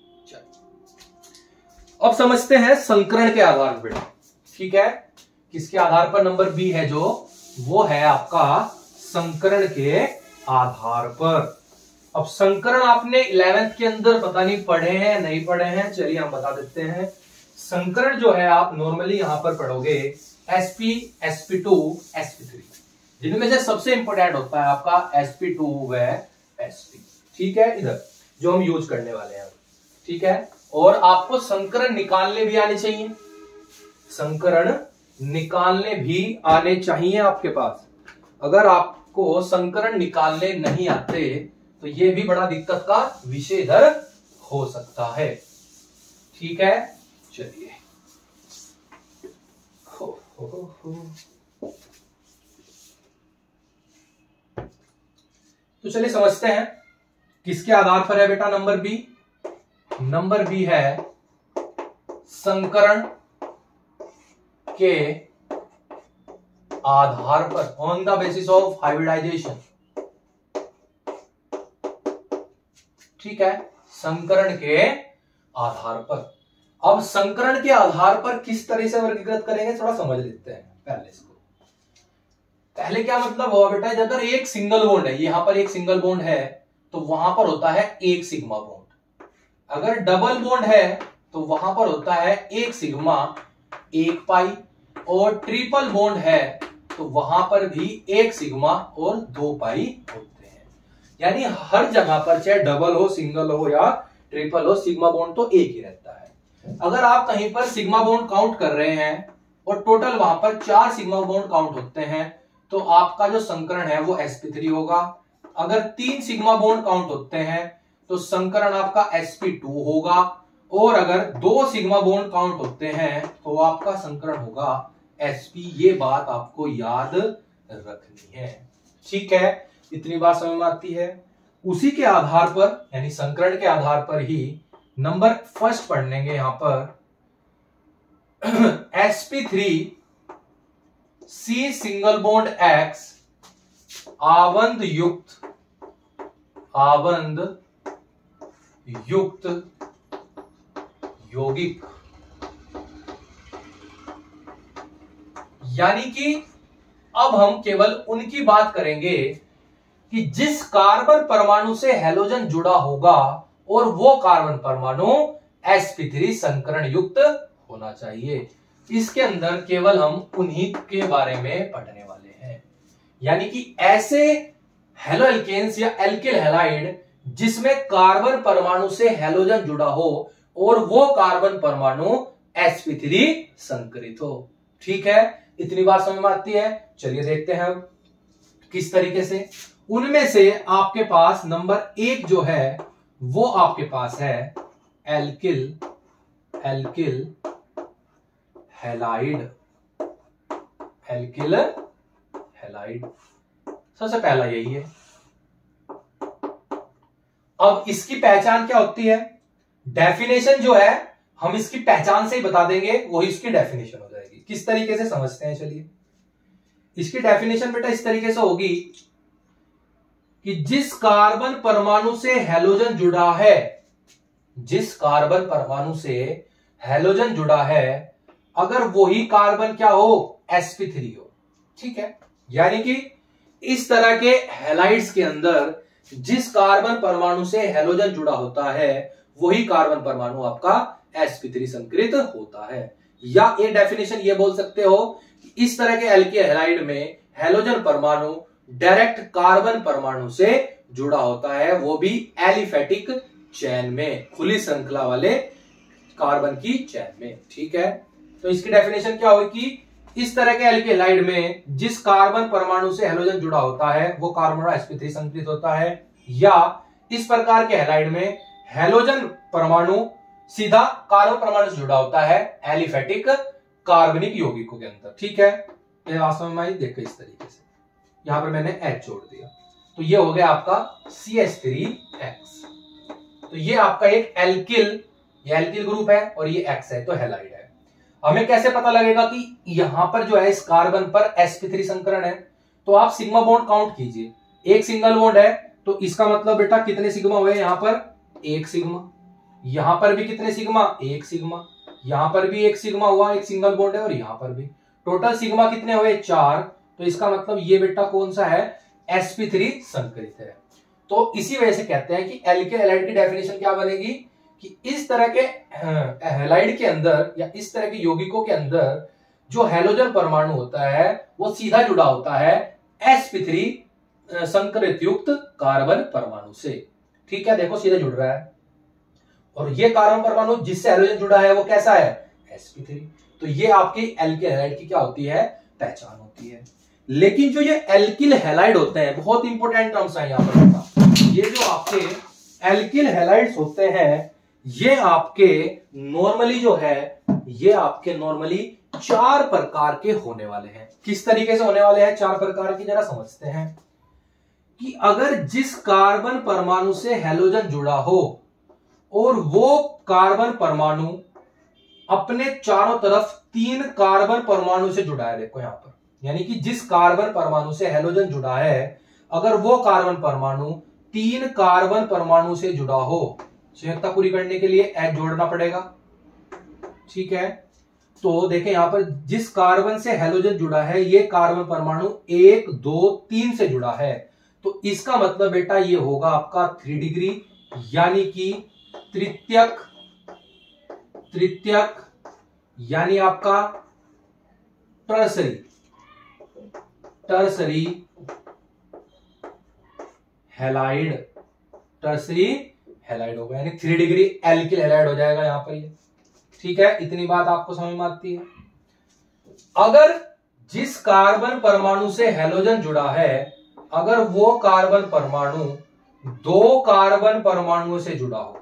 चलो अब समझते हैं संकरण के आधार पर। ठीक है, किसके आधार पर, नंबर बी है जो, वो है आपका संकरण के आधार पर। अब संकरण आपने 11th के अंदर पता नहीं पढ़े हैं नहीं पढ़े हैं, चलिए हम बता देते हैं। संकरण जो है आप नॉर्मली यहां पर पढ़ोगे sp, sp2, sp3, जिनमें से सबसे इंपॉर्टेंट होता है आपका sp2 व sp। ठीक है, इधर जो हम यूज करने वाले हैं। ठीक है, और आपको संकरण निकालने भी आने चाहिए, संकरण निकालने भी आने चाहिए आपके पास। अगर आपको संकरण निकालने नहीं आते तो ये भी बड़ा दिक्कत का विषय इधर हो सकता है। ठीक है, चलिए तो चलिए समझते हैं किसके आधार पर है बेटा नंबर बी। नंबर बी है संकरण के आधार पर, on the basis of hybridisation. ठीक है, संकरण के आधार पर। अब संकरण के आधार पर किस तरह से वर्गीकृत करेंगे थोड़ा समझ लेते हैं पहले इसको। पहले क्या मतलब हुआ बेटा, अगर एक सिंगल बॉन्ड है, यहां पर एक सिंगल बॉन्ड है तो वहां पर होता है एक सिग्मा बॉन्ड। अगर डबल बॉन्ड है तो वहां पर होता है एक सिग्मा एक पाई, और ट्रिपल बॉन्ड है तो वहां पर भी एक सिग्मा और 2 पाई होते हैं। यानी हर जगह पर चाहे डबल हो, सिंगल हो या ट्रिपल हो, सिग्मा बॉन्ड तो एक ही रहता है। अगर आप कहीं पर सिग्मा बॉन्ड काउंट कर रहे हैं और टोटल वहां पर 4 सिग्मा बॉन्ड काउंट होते हैं तो आपका जो संकरण है वो sp3 होगा। अगर 3 सिग्मा बॉन्ड काउंट होते हैं तो संकरण आपका sp2 होगा, और अगर 2 सिग्मा बॉन्ड काउंट होते हैं तो आपका संकरण होगा sp। ये बात आपको याद रखनी है, ठीक है। इतनी बात समझ में आती है। उसी के आधार पर यानी संकरण के आधार पर ही नंबर फर्स्ट पढ़ लेंगे यहां पर sp3 C single bond X आबंध युक्त यौगिक। यानी कि अब हम केवल उनकी बात करेंगे कि जिस कार्बन परमाणु से हैलोजन जुड़ा होगा और वो कार्बन परमाणु sp3 संकरण युक्त होना चाहिए। इसके अंदर केवल हम उन्हीं के बारे में पढ़ने वाले हैं। यानी कि ऐसे हेलो एल्केन्स या एल्किल हैलाइड जिसमें कार्बन परमाणु से हैलोजन जुड़ा हो और वो कार्बन परमाणु sp3 संकरित हो। ठीक है, इतनी बात समझ में आती है। चलिए देखते हैं अब किस तरीके से। उनमें से आपके पास नंबर 1 जो है वो आपके पास है एल्किल हैलाइड। सबसे पहला यही है। अब इसकी पहचान क्या होती है? डेफिनेशन जो है हम इसकी पहचान से ही बता देंगे, वही इसकी डेफिनेशन हो जाएगी। किस तरीके से समझते हैं, चलिए। इसकी डेफिनेशन बेटा इस तरीके से होगी कि जिस कार्बन परमाणु से हैलोजन जुड़ा है, जिस कार्बन परमाणु से हैलोजन जुड़ा है, अगर वही कार्बन क्या हो, sp3 हो। ठीक है, यानी कि इस तरह के हैलाइड्स के अंदर जिस कार्बन परमाणु से हैलोजन जुड़ा होता है वही कार्बन परमाणु आपका sp3 संकरित होता है। या एक डेफिनेशन ये बोल सकते हो कि इस तरह के एल्किल हैलाइड में हैलोजन परमाणु डायरेक्ट कार्बन परमाणु से जुड़ा होता है, वो भी एलिफेटिक चेन में, खुली श्रृंखला वाले कार्बन की चेन में। ठीक है, तो इसकी डेफिनेशन क्या होगी कि इस तरह के एल्किल हैलाइड में जिस कार्बन परमाणु से हैलोजन जुड़ा होता है वो कार्बन sp3 संकरित होता है, या इस प्रकार के हैलाइड में हैलोजन परमाणु सीधा कार्बन परमाणु से जुड़ा होता है एलिफेटिक कार्बनिक यौगिकों के अंदर। ठीक है, ये वास्तव में आई देखो इस तरीके से, यहां पर मैंने H जोड़ दिया तो ये हो गया आपका CH3X। तो ये आपका एक एल्किल ग्रुप है और ये X है तो हैलाइड है। हमें कैसे पता लगेगा कि यहां पर जो है इस कार्बन पर sp3 संकरण है? तो आप सिग्मा बॉन्ड काउंट कीजिए। एक सिंगल बॉन्ड है तो इसका मतलब बेटा कितने सिग्मा हुए? यहां पर एक सिग्मा, यहां पर भी कितने सिग्मा? एक सिग्मा, यहां पर भी एक सिग्मा हुआ, एक सिंगल बॉन्ड है, और यहां पर भी टोटल सिग्मा कितने हुए? 4। तो इसका मतलब ये बेटा कौन सा है? sp3 संकरित है। तो इसी वजह से कहते हैं कि एल्किल हैलाइड की डेफिनेशन क्या बनेगी कि इस तरह के हैलाइड के अंदर या इस तरह के यौगिकों के अंदर जो हैलोजन परमाणु होता है वो सीधा जुड़ा होता है sp3 संकरित युक्त कार्बन परमाणु से। ठीक है, देखो सीधा जुड़ रहा है, और ये कार्बन परमाणु जिससे हैलोजन जुड़ा है वो कैसा है? sp3। तो ये आपकी एल्किल हैलाइड की क्या होती है? पहचान होती है। लेकिन जो ये एल्किल हैलाइड होते हैं, बहुत इंपॉर्टेंट टर्म्स है यहां पर, ये जो आपके एल्किल हैलाइड्स होते हैं ये आपके नॉर्मली जो है ये आपके नॉर्मली 4 प्रकार के होने वाले हैं। किस तरीके से होने वाले हैं 4 प्रकार की, जरा समझते हैं। कि अगर जिस कार्बन परमाणु से हैलोजन जुड़ा हो और वो कार्बन परमाणु अपने चारों तरफ 3 कार्बन परमाणु से जुड़ा है, देखो यहां पर, यानी कि जिस कार्बन परमाणु से हैलोजन जुड़ा है अगर वो कार्बन परमाणु 3 कार्बन परमाणु से जुड़ा हो, संयोजकता पूरी करने के लिए H जोड़ना पड़ेगा। ठीक है, तो देखें यहां पर जिस कार्बन से हैलोजन जुड़ा है ये कार्बन परमाणु 1, 2, 3 से जुड़ा है, तो इसका मतलब बेटा ये होगा आपका 3 डिग्री, यानी कि तृतीयक यानी आपका टर्सरी हैलाइड होगा, यानी 3 डिग्री एल्किल हैलाइड हो जाएगा यहां पर ये। ठीक है, इतनी बात आपको समझ में आती है। अगर जिस कार्बन परमाणु से हैलोजन जुड़ा है, अगर वो कार्बन परमाणु 2 कार्बन परमाणुओं से जुड़ा हो,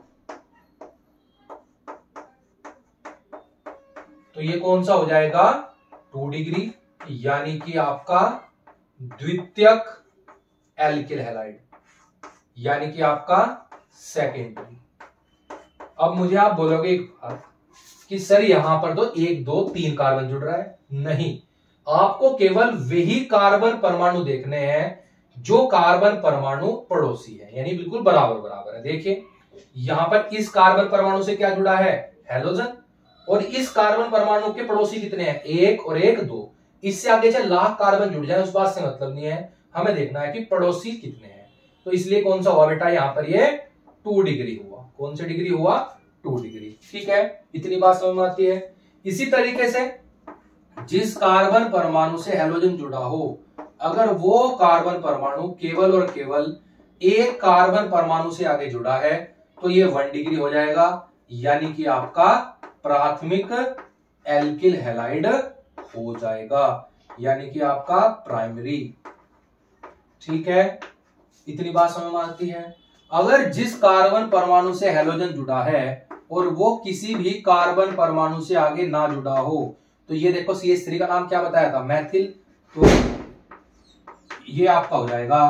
तो ये कौन सा हो जाएगा 2 डिग्री, यानी कि आपका द्वितीयक एल्किल हैलाइड, यानी कि आपका सेकेंडरी। अब मुझे आप बोलोगे एक बात कि सर यहां पर तो 1, 2, 3 कार्बन जुड़ रहा है। नहीं, आपको केवल वही कार्बन परमाणु देखने हैं जो कार्बन परमाणु पड़ोसी है, यानी बिल्कुल बराबर है। देखिए यहां पर इस कार्बन परमाणु से क्या जुड़ा है, हैलोजन, और इस कार्बन परमाणु के पड़ोसी कितने हैं, 1 और 1 2। इससे आगे चाहे लाख कार्बन जुड़ जाए उस बात से मतलब नहीं है, हमें देखना है कि पड़ोसी कितने हैं। तो इसलिए कौन सा हुआ बेटा यहां पर ये 2 डिग्री हुआ। कौन सी डिग्री हुआ, 2 डिग्री। ठीक है, इतनी बात समझ में आती है। इसी तरीके से जिस कार्बन परमाणु से हैलोजन जुड़ा हो, अगर वो कार्बन परमाणु केवल और केवल एक कार्बन परमाणु से आगे जुड़ा है, तो ये 1 डिग्री हो जाएगा, यानी कि आपका प्राथमिक एल्किल हैलाइड हो जाएगा, यानी कि आपका प्राइमरी। ठीक है, इतनी बात समझ में आती है। अगर जिस कार्बन परमाणु से हैलोजन जुड़ा है और वो किसी भी कार्बन परमाणु से आगे ना जुड़ा हो, तो ये देखो CH3 का नाम क्या बताया था, मैथिल, तो ये आपका हो जाएगा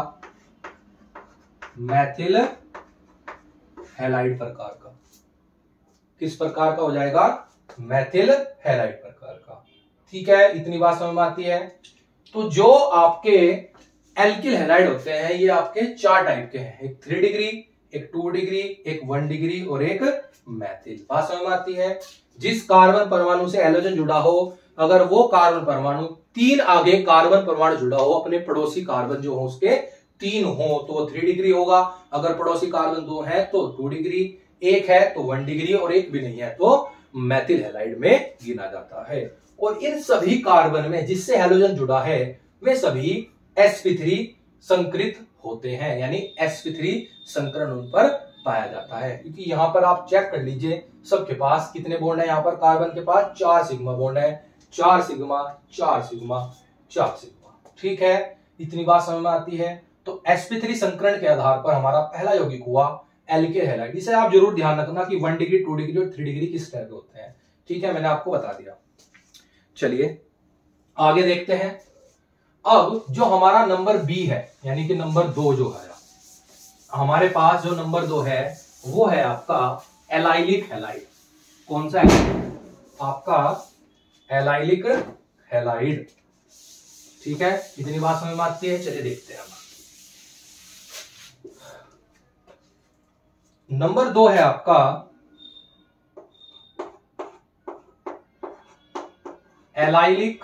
मैथिल हैलाइड प्रकार का। किस प्रकार का हो जाएगा, मैथिल हैलाइड प्रकार का। ठीक है, इतनी बात समझ में आती है। तो जो आपके एल्किल हैलाइड होते हैं ये आपके 4 टाइप के हैं, एक 3 डिग्री, एक 2 डिग्री, एक 1 डिग्री और एक मैथिल। बात समझ में आती है। जिस कार्बन परमाणु से हैलोजन जुड़ा हो, अगर वो कार्बन परमाणु 3 आगे कार्बन परमाणु जुड़ा हो, अपने पड़ोसी कार्बन जो हो उसके 3 हो, तो वो 3 डिग्री होगा। अगर पड़ोसी कार्बन 2 है तो 2 डिग्री, 1 है तो 1 डिग्री और 1 भी नहीं है तो मैथिल हैलाइड में गिना जाता है। और इन सभी कार्बन में जिससे हैलोजन जुड़ा है वे सभी sp3 संकृत होते हैं, यानी sp3 संकरण उन पर पाया जाता है। क्योंकि यहां पर आप चेक कर लीजिए सबके पास कितने बॉन्ड है, यहां पर कार्बन के पास 4 सिग्मा बॉन्ड है, 4 सिग्मा 4 सिग्मा 4 सिग्मा। ठीक है, इतनी बात समझ में आती है। तो sp3 संकरण के आधार पर हमारा पहला यौगिक हुआ एल्किल हैलाइड। इसे आप जरूर ध्यान रखना कि 1 डिग्री, 2 डिग्री और 3 डिग्री किस तरह के होते हैं। ठीक है, मैंने आपको बता दिया। चलिए आगे देखते हैं। अब जो हमारा नंबर बी है, यानी कि नंबर 2 जो है हमारे पास, जो नंबर 2 है वो है आपका एलाइलिक हैलाइड। कौन सा है आपका एलाइलिक हैलाइड। ठीक है, इतनी बात समझ में आती है। चलिए देखते हैं। नंबर 2 है आपका एलाइलिक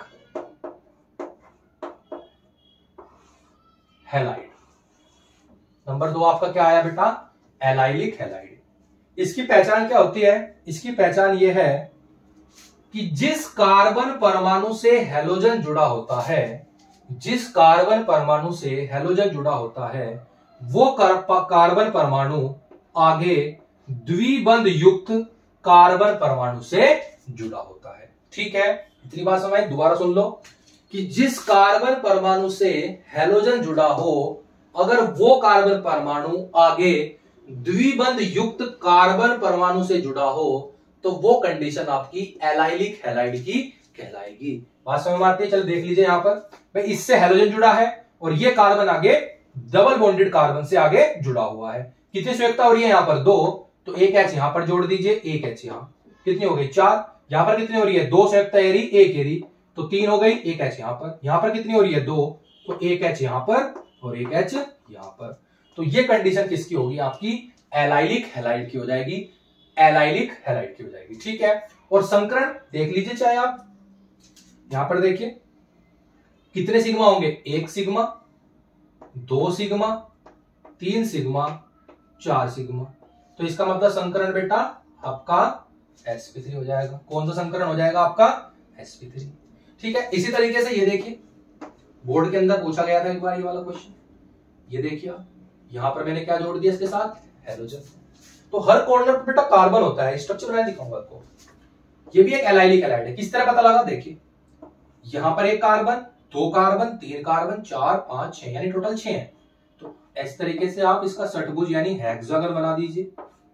हैलाइड। नंबर 2 आपका क्या आया बेटा, एलाइलिक हैलाइड। इसकी पहचान क्या होती है, इसकी पहचान यह है कि जिस कार्बन परमाणु से हैलोजन जुड़ा होता है, जिस कार्बन परमाणु से हैलोजन जुड़ा होता है वो कार्बन परमाणु आगे द्विबंध युक्त कार्बन परमाणु से जुड़ा होता है। ठीक है, इतनी बात समझ, दोबारा सुन लो कि जिस कार्बन परमाणु से हैलोजन जुड़ा हो, अगर वो कार्बन परमाणु आगे द्विबंध युक्त कार्बन परमाणु से जुड़ा हो, तो वो कंडीशन आपकी एलाइलिक हैलाइड की कहलाएगी। बात समझ में आती है। चलो देख लीजिए यहां पर भाई, इससे हैलोजन जुड़ा है और ये कार्बन आगे डबल बॉन्डेड कार्बन से आगे जुड़ा हुआ है। कितनी संयुक्ता हो रही है यहां पर, 2, तो एक H यहां पर जोड़ दीजिए, एक H यहां, कितनी हो गई 4। यहां पर कितनी हो रही है, 2 संयुक्ता एरी, एक एरी, तो 3 हो गई, एक H यहां पर। यहां पर कितनी हो रही है 2, तो एक H यहां पर और एक H यहां पर। तो ये कंडीशन किसकी होगी, आपकी एलाइलिक हैलाइड की हो जाएगी। एलाइलिक हैलाइड की हो जाएगी। ठीक है, और संकरण देख लीजिए चाहे आप, यहां पर देखिए कितने सिग्मा होंगे, 1 सिग्मा, 2 सिग्मा, 3 सिग्मा, 4 सिग्मा। तो इसका मतलब संकरण बेटा आपका sp3 हो जाएगा। कौन सा संकरण हो जाएगा आपका, sp3। ठीक है, इसी तरीके से ये देखिए बोर्ड के अंदर पूछा गया था एक बार ये वाला क्वेश्चन, ये देखिए आप यहां पर मैंने क्या जोड़ दिया इसके साथ, हेलोजन। तो हर कॉर्नर पर बेटा कार्बन होता है, स्ट्रक्चर मैं दिखाऊंगा आपको। ये भी एक एलाइलिक हैलाइड है। किस तरह पता लगा, देखिए यहां पर एक कार्बन, 2 कार्बन, 3 कार्बन, 4, 5, 6 यानी टोटल 6 है। तो इस तरीके से आप इसका षटभुज यानी हेक्सागन बना दीजिए,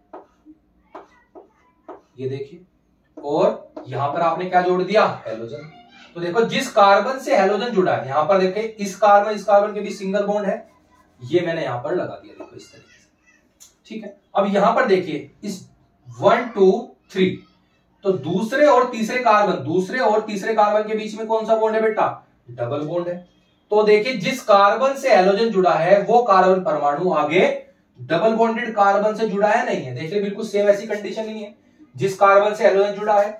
ये देखिए। और यहां पर आपने क्या जोड़ दिया, हेलोजन। तो देखो जिस कार्बन से हेलोजन जुड़ा है, यहां पर देखिए इस कार्बन के बीच सिंगल बॉन्ड है, ये मैंने यहां पर लगा दिया, देखो इस तरीके से। ठीक है, अब यहां पर देखिए इस 1 2 3, तो दूसरे और तीसरे कार्बन के बीच में कौन सा बॉन्ड है बेटा, डबल बॉन्ड है। तो देखिए जिस कार्बन से हेलोजन जुड़ा है वो कार्बन परमाणु आगे डबल बॉन्डेड कार्बन से जुड़ा है नहीं है। देखिए बिल्कुल सेम ऐसी कंडीशन ही है, जिस कार्बन से हेलोजन जुड़ा है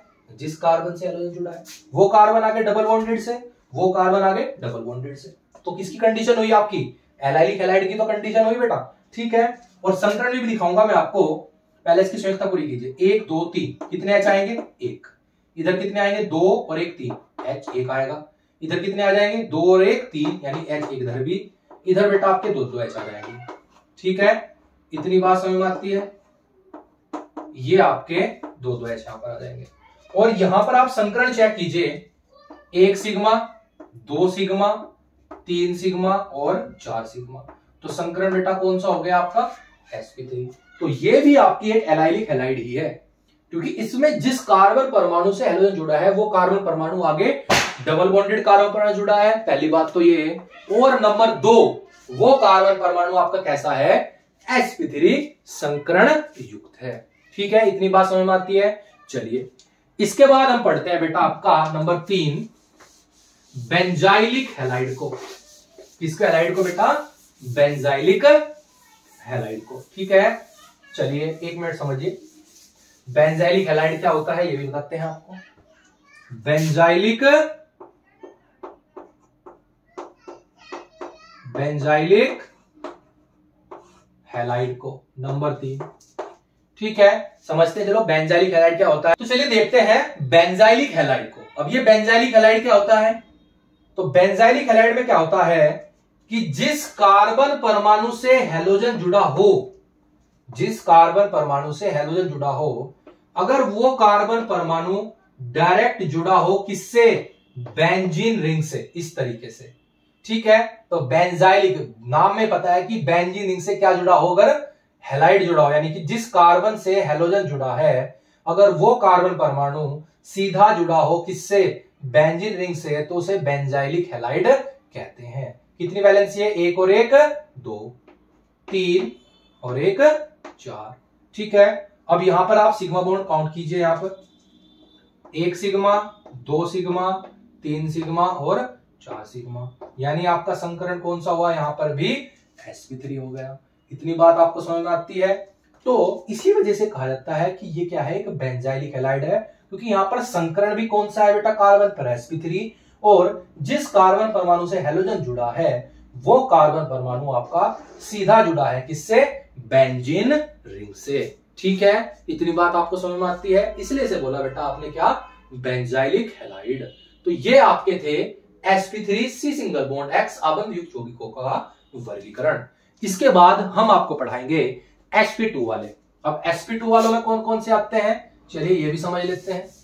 वो कार्बन आगे डबल बॉन्डेड से, वो कार्बन आगे डबल बॉन्डेड से। तो किसकी कंडीशन हुई आपकी, एलाइलिक हैलाइड की तो कंडीशन हुई बेटा। ठीक है, और संकरण भी दिखाऊंगा मैं आपको, पहले इसकी संयुक्ता पूरी कीजिए। 1 2 3 कितने एच आएंगे, 1। इधर कितने आएंगे, 2 और 1 3, एच 1 आएगा। इधर कितने आ जाएंगे, 2 और 1 3 यानी एच 1 इधर भी। इधर बेटा आपके 2 2 एच आ जाएंगे। ठीक है, इतनी बात समझ में आती है, ये आपके 2 2 एच यहां पर आ जाएंगे। और यहां पर आप संकरण चेक कीजिए, 1 सिग्मा, 2 सिग्मा, 3 सिग्मा और 4 सिग्मा। तो संकरण बेटा कौन सा हो गया आपका, sp3। तो ये भी आपकी एक एलाइलिक हैलाइड ही है, क्योंकि इसमें जिस कार्बन परमाणु से हेलोजन जुड़ा है वो कार्बन परमाणु आगे डबल बॉन्डेड कार्बन परमाणु जुड़ा है, पहली बात तो ये। और नंबर 2, वो कार्बन परमाणु आपका कैसा है, sp3 संकरण युक्त है। ठीक है, इतनी बात समझ में आती है। चलिए इसके बाद हम पढ़ते हैं बेटा आपका नंबर 3, बेंजाइलिक हैलाइड को। किसको हैलाइड को बेटा, बेंजाइलिक हैलाइड को। ठीक है, चलिए 1 मिनट समझिए बेंजाइलिक हैलाइड क्या होता है, ये भी बताते हैं आपको। बेंजाइलिक हैलाइड को नंबर 3। ठीक है, समझते हैं, चलो बेंजाइलिक हैलाइड क्या होता है। तो चलिए देखते हैं बेंजाइलिक हैलाइड को। अब ये बेंजाइलिक हैलाइड क्या होता है, तो बेंजाइलिक हैलाइड में क्या होता है कि जिस कार्बन परमाणु से हेलोजन जुड़ा हो, अगर वो कार्बन परमाणु डायरेक्ट जुड़ा हो किससे, बेंजीन रिंग से, इस तरीके से। ठीक है, तो बेंजाइलिक नाम में पता है कि बेंजीन रिंग से क्या जुड़ा हो, अगर हैलाइड जुड़ा हो, यानी कि जिस कार्बन से हेलोजन जुड़ा है अगर वो कार्बन परमाणु सीधा जुड़ा हो किससे, बेंजीन रिंग से, तो उसे बेंजाइलिक हैलाइड कहते हैं। कितनी वैलेंसी है, 1 और 1 2, 3 और 1 4। ठीक है, अब यहां पर आप सिग्मा बॉन्ड काउंट कीजिए, यहां पर 1 सिग्मा, 2 सिग्मा, 3 सिग्मा और 4 सिग्मा, यानी आपका संकरण कौन सा हुआ, यहां पर भी sp3 हो गया। इतनी बात आपको समझ में आती है। तो इसी वजह से कहा जाता है कि ये क्या है, एक बेंजाइलिक हैलाइड है, क्योंकि यहां पर संकरण भी कौन सा है बेटा, कार्बन पर sp3, और जिस कार्बन परमाणु से हेलोजन जुड़ा है वो कार्बन परमाणु आपका सीधा जुड़ा है किससे, बेंजीन रिंग से। ठीक है, इतनी बात आपको समझ में आती है, इसलिए से बोला बेटा आपने क्या, बेंजाइलिक हैलाइड। तो ये आपके थे sp3 C single bond X आबंध युक्त यौगिकों का वर्गीकरण। इसके बाद हम आपको पढ़ाएंगे sp2 वाले। अब sp2 वालों में कौन कौन से आते हैं, चलिए ये भी समझ लेते हैं।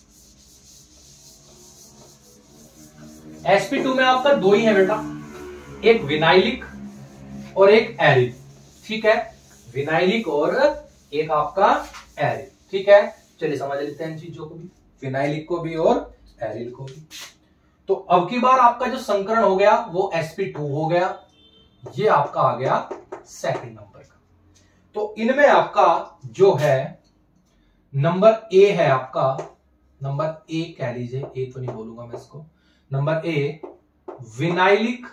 sp2 में आपका 2 ही है बेटा, एक विनाइलिक और एक एरिल। ठीक है, विनाइलिक और एक आपका एरिल। ठीक है, चलिए समझ लेते हैं इन चीजों को भी, विनाइलिक को भी और एरिल को भी। तो अब की बार आपका जो संकरण हो गया वो sp2 हो गया, ये आपका आ गया सेकंड नंबर का। तो इनमें आपका जो है नंबर ए है आपका, नंबर ए कह लीजिए, ए तो नहीं बोलूंगा मैं इसको, number A vinylic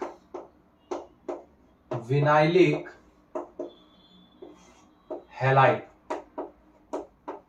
halide.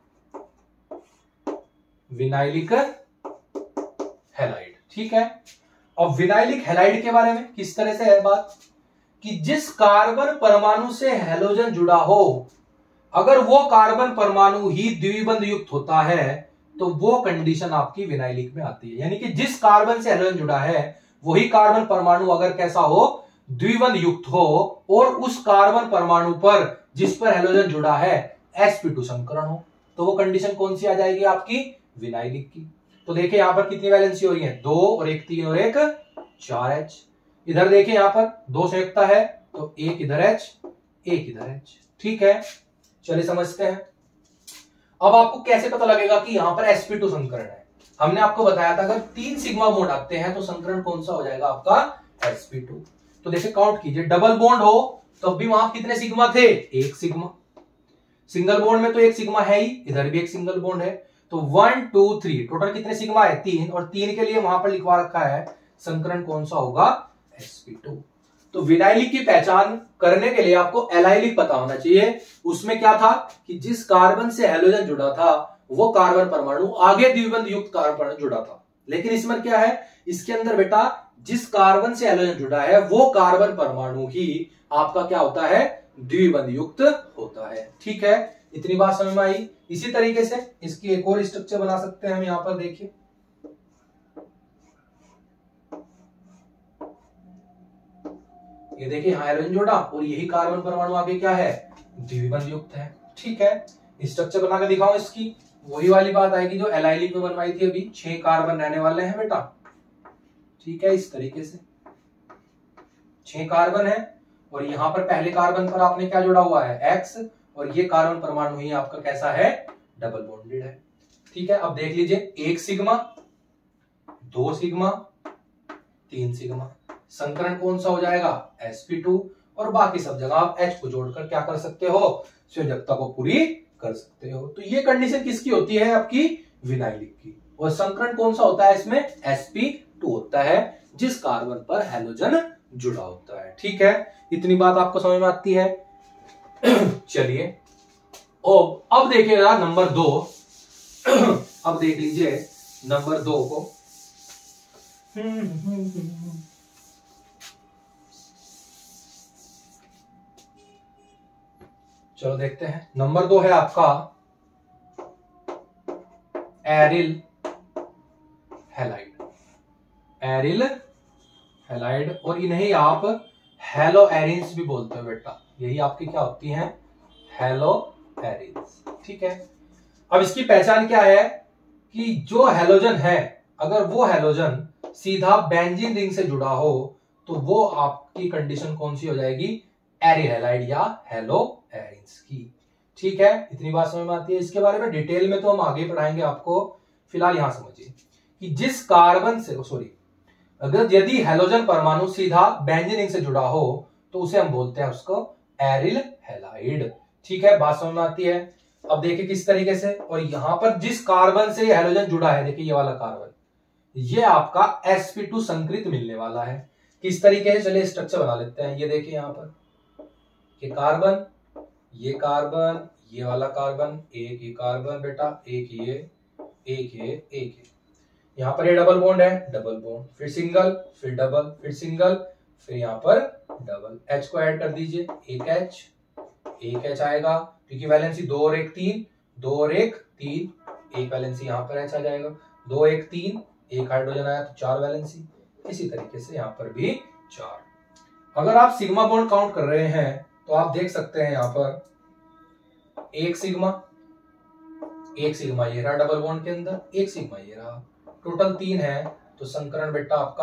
Vinylic halide. ठीक है, अब विनाइलिक हैलाइड के बारे में किस तरह से है बात कि जिस कार्बन परमाणु से हैलोजन जुड़ा हो, अगर वो कार्बन परमाणु ही द्विबंध युक्त होता है तो वो कंडीशन आपकी विनाइलिक में आती है। यानी कि जिस कार्बन से हैलोजन जुड़ा है वही कार्बन परमाणु अगर कैसा हो, द्विबंध युक्त हो, और उस कार्बन परमाणु पर जिस पर हैलोजन जुड़ा है sp2 संकरण हो, तो वो कंडीशन कौन सी आ जाएगी आपकी, विनाइलिक की। तो देखिए यहां पर कितनी वैलेंसी हो रही है, 2 और 1 3 और 1 4H। इधर देखिए यहां पर 2 संयुक्ता है तो एक इधर H एक इधर H। ठीक है, चलिए समझते हैं। अब आपको कैसे पता लगेगा कि यहां पर sp2 संकरण है। हमने आपको बताया था अगर 3 सिग्मा बॉन्ड आते हैं तो संकरण कौन सा हो जाएगा आपका, sp2। तो देखिए काउंट कीजिए, डबल बॉन्ड हो तो भी वहां कितने सिग्मा थे, 1 सिग्मा। सिंगल बॉन्ड में तो 1 सिग्मा है ही, इधर भी 1 सिंगल बॉन्ड है, तो 1 2 3 टोटल कितने सिग्मा है, 3, और 3 के लिए वहां पर लिखवा रखा है संकरण कौन सा होगा, sp2। तो विनाइलिक की पहचान करने के लिए आपको एलाइलिक पता होना चाहिए। उसमें क्या था कि जिस कार्बन से हैलोजन जुड़ा था वो कार्बन परमाणु आगे द्विबंध युक्त कार्बन परमाणु जुड़ा था, लेकिन इसमें क्या है, इसके अंदर बेटा जिस कार्बन से हैलोजन जुड़ा है वो कार्बन परमाणु ही आपका क्या होता है, द्विबंध युक्त होता है। ठीक है, इतनी बात समझ में आई। इसी तरीके से इसकी एक और स्ट्रक्चर बना सकते हैं हम, यहां पर देखिए ये देखिए यहां हैलोजन जोड़ा और यही कार्बन परमाणु आगे क्या है, द्विबंध युक्त है। ठीक है, स्ट्रक्चर बना के दिखाओ इसकी, वही वाली बात आएगी जो एलाइलिक में बनवाई थी अभी। 6 कार्बन रहने वाले हैं बेटा। ठीक है, इस तरीके से 6 कार्बन है और यहां पर पहले कार्बन पर आपने क्या जोड़ा हुआ है, X, और ये कार्बन परमाणु ही आपका कैसा है, डबल बॉन्डेड है। ठीक है, अब देख लीजिए 1 सिग्मा 2 सिग्मा 3 सिग्मा, संकरण कौन सा हो जाएगा, sp2, और बाकी सब जगह आप H को जोड़कर क्या कर सकते हो, संयोजकता को पूरी कर सकते हो। तो ये कंडीशन किसकी होती है, आपकी विनाइलिक की। और संकरण कौन सा होता है इसमें, sp2 होता है जिस कार्बन पर हैलोजन जुड़ा होता है। ठीक है, इतनी बात आपको समझ में आती है। चलिए अब देखिएगा नंबर 2। अब देख लीजिए नंबर 2 को। चलो देखते हैं, नंबर 2 है आपका एरिल हैलाइड। एरिल हैलाइड, और इन्हें आप हेलो एरिन्स भी बोलते हो बेटा। यही आपकी क्या होती हैं, हेलो एरिन्स। ठीक है, अब इसकी पहचान क्या है कि जो हैलोजन है अगर वो हैलोजन सीधा बेंजीन रिंग से जुड़ा हो तो वो आपकी कंडीशन कौन सी हो जाएगी, एरिल हैलाइड या हेलो एरिन्स की। ठीक है, इतनी बात समझ में आती है। इसके बारे में डिटेल में तो हम आगे पढ़ाएंगे आपको, फिलहाल यहां समझिए कि जिस कार्बन से अगर यदि हैलोजन परमाणु सीधा बेंजीन रिंग से जुड़ा हो तो उसे हम बोलते हैं उसको एरिल हैलाइड। ठीक है, बात समझ में आती है। अब देखिए किस तरीके से, और यहां पर जिस कार्बन से हैलोजन जुड़ा है, देखिए ये वाला कार्बन, ये आपका sp2 संकृत मिलने वाला है। किस तरीके से, चलिए स्ट्रक्चर बना लेते हैं। ये देखिए यहां पर ये कार्बन, ये कार्बन, ये वाला कार्बन, एक ये कार्बन बेटा, एक ये, एक ये, एक ये। यहां पर ये डबल बॉन्ड है, डबल बॉन्ड, फिर सिंगल, फिर डबल, फिर सिंगल, फिर यहां पर डबल। H को ऐड कर दीजिए, एक H आएगा क्योंकि वैलेंसी 2 और 1 3, 2 और 1 3, एक वैलेंसी यहां पर H आ जाएगा, 2 1 3, एक हाइड्रोजन आया तो 4 वैलेंसी। इसी तरीके से यहां पर भी 4। अगर आप सिग्मा बॉन्ड काउंट कर रहे हैं तो आप देख सकते हैं यहां पर 1 सिग्मा ये रहा डबल बॉन्ड के अंदर, 1 सिग्मा ये रहा, टोटल 3 है। तो संकरण बेटा आपका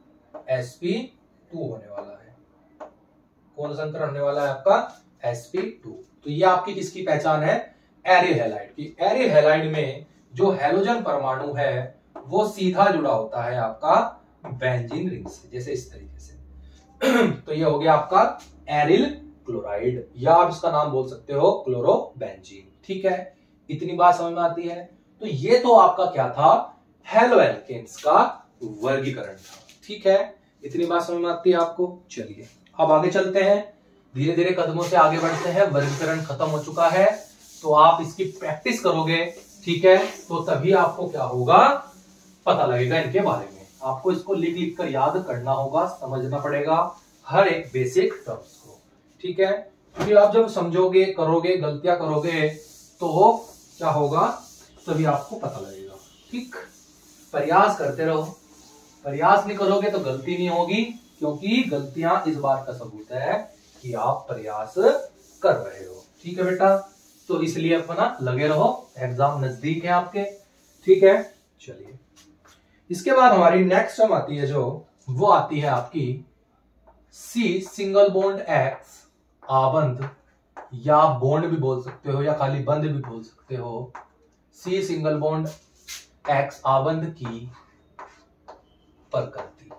sp2 होने वाला है। कौन संकरण होने वाला है आपका, sp2। तो ये आपकी किसकी पहचान है, एरिल हैलाइड की। एरिल हैलाइड में जो हैलोजन परमाणु है वो सीधा जुड़ा होता है आपका बेंजीन रिंग से, जैसे इस तरीके से। तो ये हो गया आपका एरिल क्लोराइड, या आप इसका नाम बोल सकते हो क्लोरोबेंजीन। ठीक है, इतनी बात समझ में आती है। तो ये तो आपका क्या था, हेलो एल्केन्स का वर्गीकरण था। ठीक है, इतनी बात समझ में आती है आपको। चलिए अब आगे चलते हैं, धीरे धीरे कदमों से आगे बढ़ते हैं। वर्गीकरण खत्म हो चुका है तो आप इसकी प्रैक्टिस करोगे ठीक है, तो तभी आपको क्या होगा, पता लगेगा इनके बारे में। आपको इसको लिख लिख कर याद करना होगा, समझना पड़ेगा हर एक बेसिक टर्म्स को, ठीक है। क्योंकि आप जब समझोगे, करोगे, गलतियां करोगे तो क्या होगा, तभी आपको पता लगेगा। ठीक, प्रयास करते रहो, प्रयास नहीं करोगे तो गलती नहीं होगी, क्योंकि गलतियां इस बात का सबूत है कि आप प्रयास कर रहे हो। ठीक है बेटा, तो इसलिए अपना लगे रहो, एग्जाम नजदीक है आपके। ठीक है, चलिए इसके बाद हमारी नेक्स्ट टर्म आती है जो, वो आती है आपकी सी सिंगल बॉन्ड एक्स आबंध, या आप बॉन्ड भी बोल सकते हो या खाली बंद भी बोल सकते हो। सी सिंगल बॉन्ड एक्स आबंध की प्रकृति।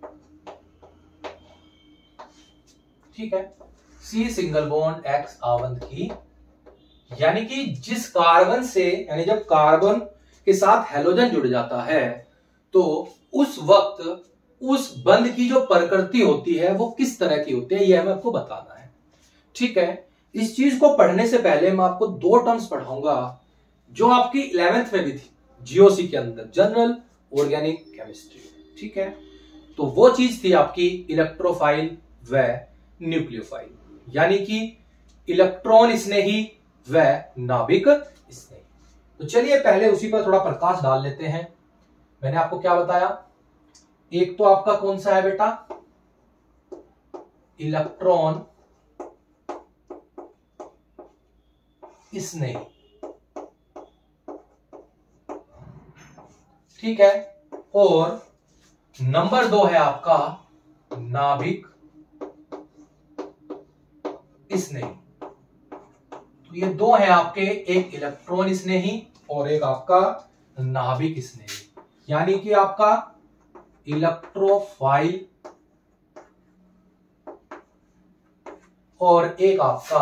ठीक है, सी सिंगल बॉन्ड एक्स आबंध की, यानी कि जिस कार्बन से, यानी जब कार्बन के साथ हेलोजन जुड़ जाता है तो उस वक्त उस बंध की जो प्रकृति होती है वो किस तरह की होती है, यह हमें आपको बताना है। ठीक है, इस चीज को पढ़ने से पहले मैं आपको दो टर्म्स पढ़ाऊंगा जो आपकी 11th में भी थी, जीओसी के अंदर, जनरल ऑर्गेनिक केमिस्ट्री। ठीक है, तो वो चीज थी आपकी इलेक्ट्रोफाइल व न्यूक्लियोफाइल, यानी कि इलेक्ट्रॉन स्नेही व नाभिक स्नेही। तो चलिए पहले उसी पर थोड़ा प्रकाश डाल लेते हैं। मैंने आपको क्या बताया, एक तो आपका कौन सा है बेटा, इलेक्ट्रॉन स्नेही। ठीक है, और नंबर 2 है आपका नाभिक स्नेही। तो ये दो है आपके, एक इलेक्ट्रॉन स्नेही और एक आपका नाभिक स्नेही, यानी कि आपका इलेक्ट्रोफाइल और एक आपका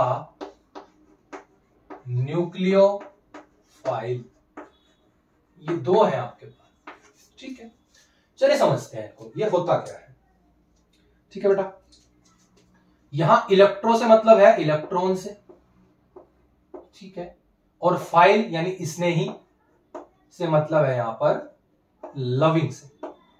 न्यूक्लियोफाइल, ये दो है आपके पास। ठीक है, चलिए समझते हैं इनको, ये होता क्या है। ठीक है बेटा, यहां इलेक्ट्रो से मतलब है इलेक्ट्रॉन से, ठीक है, और फाइल यानी स्नेही से मतलब है यहां पर लविंग से,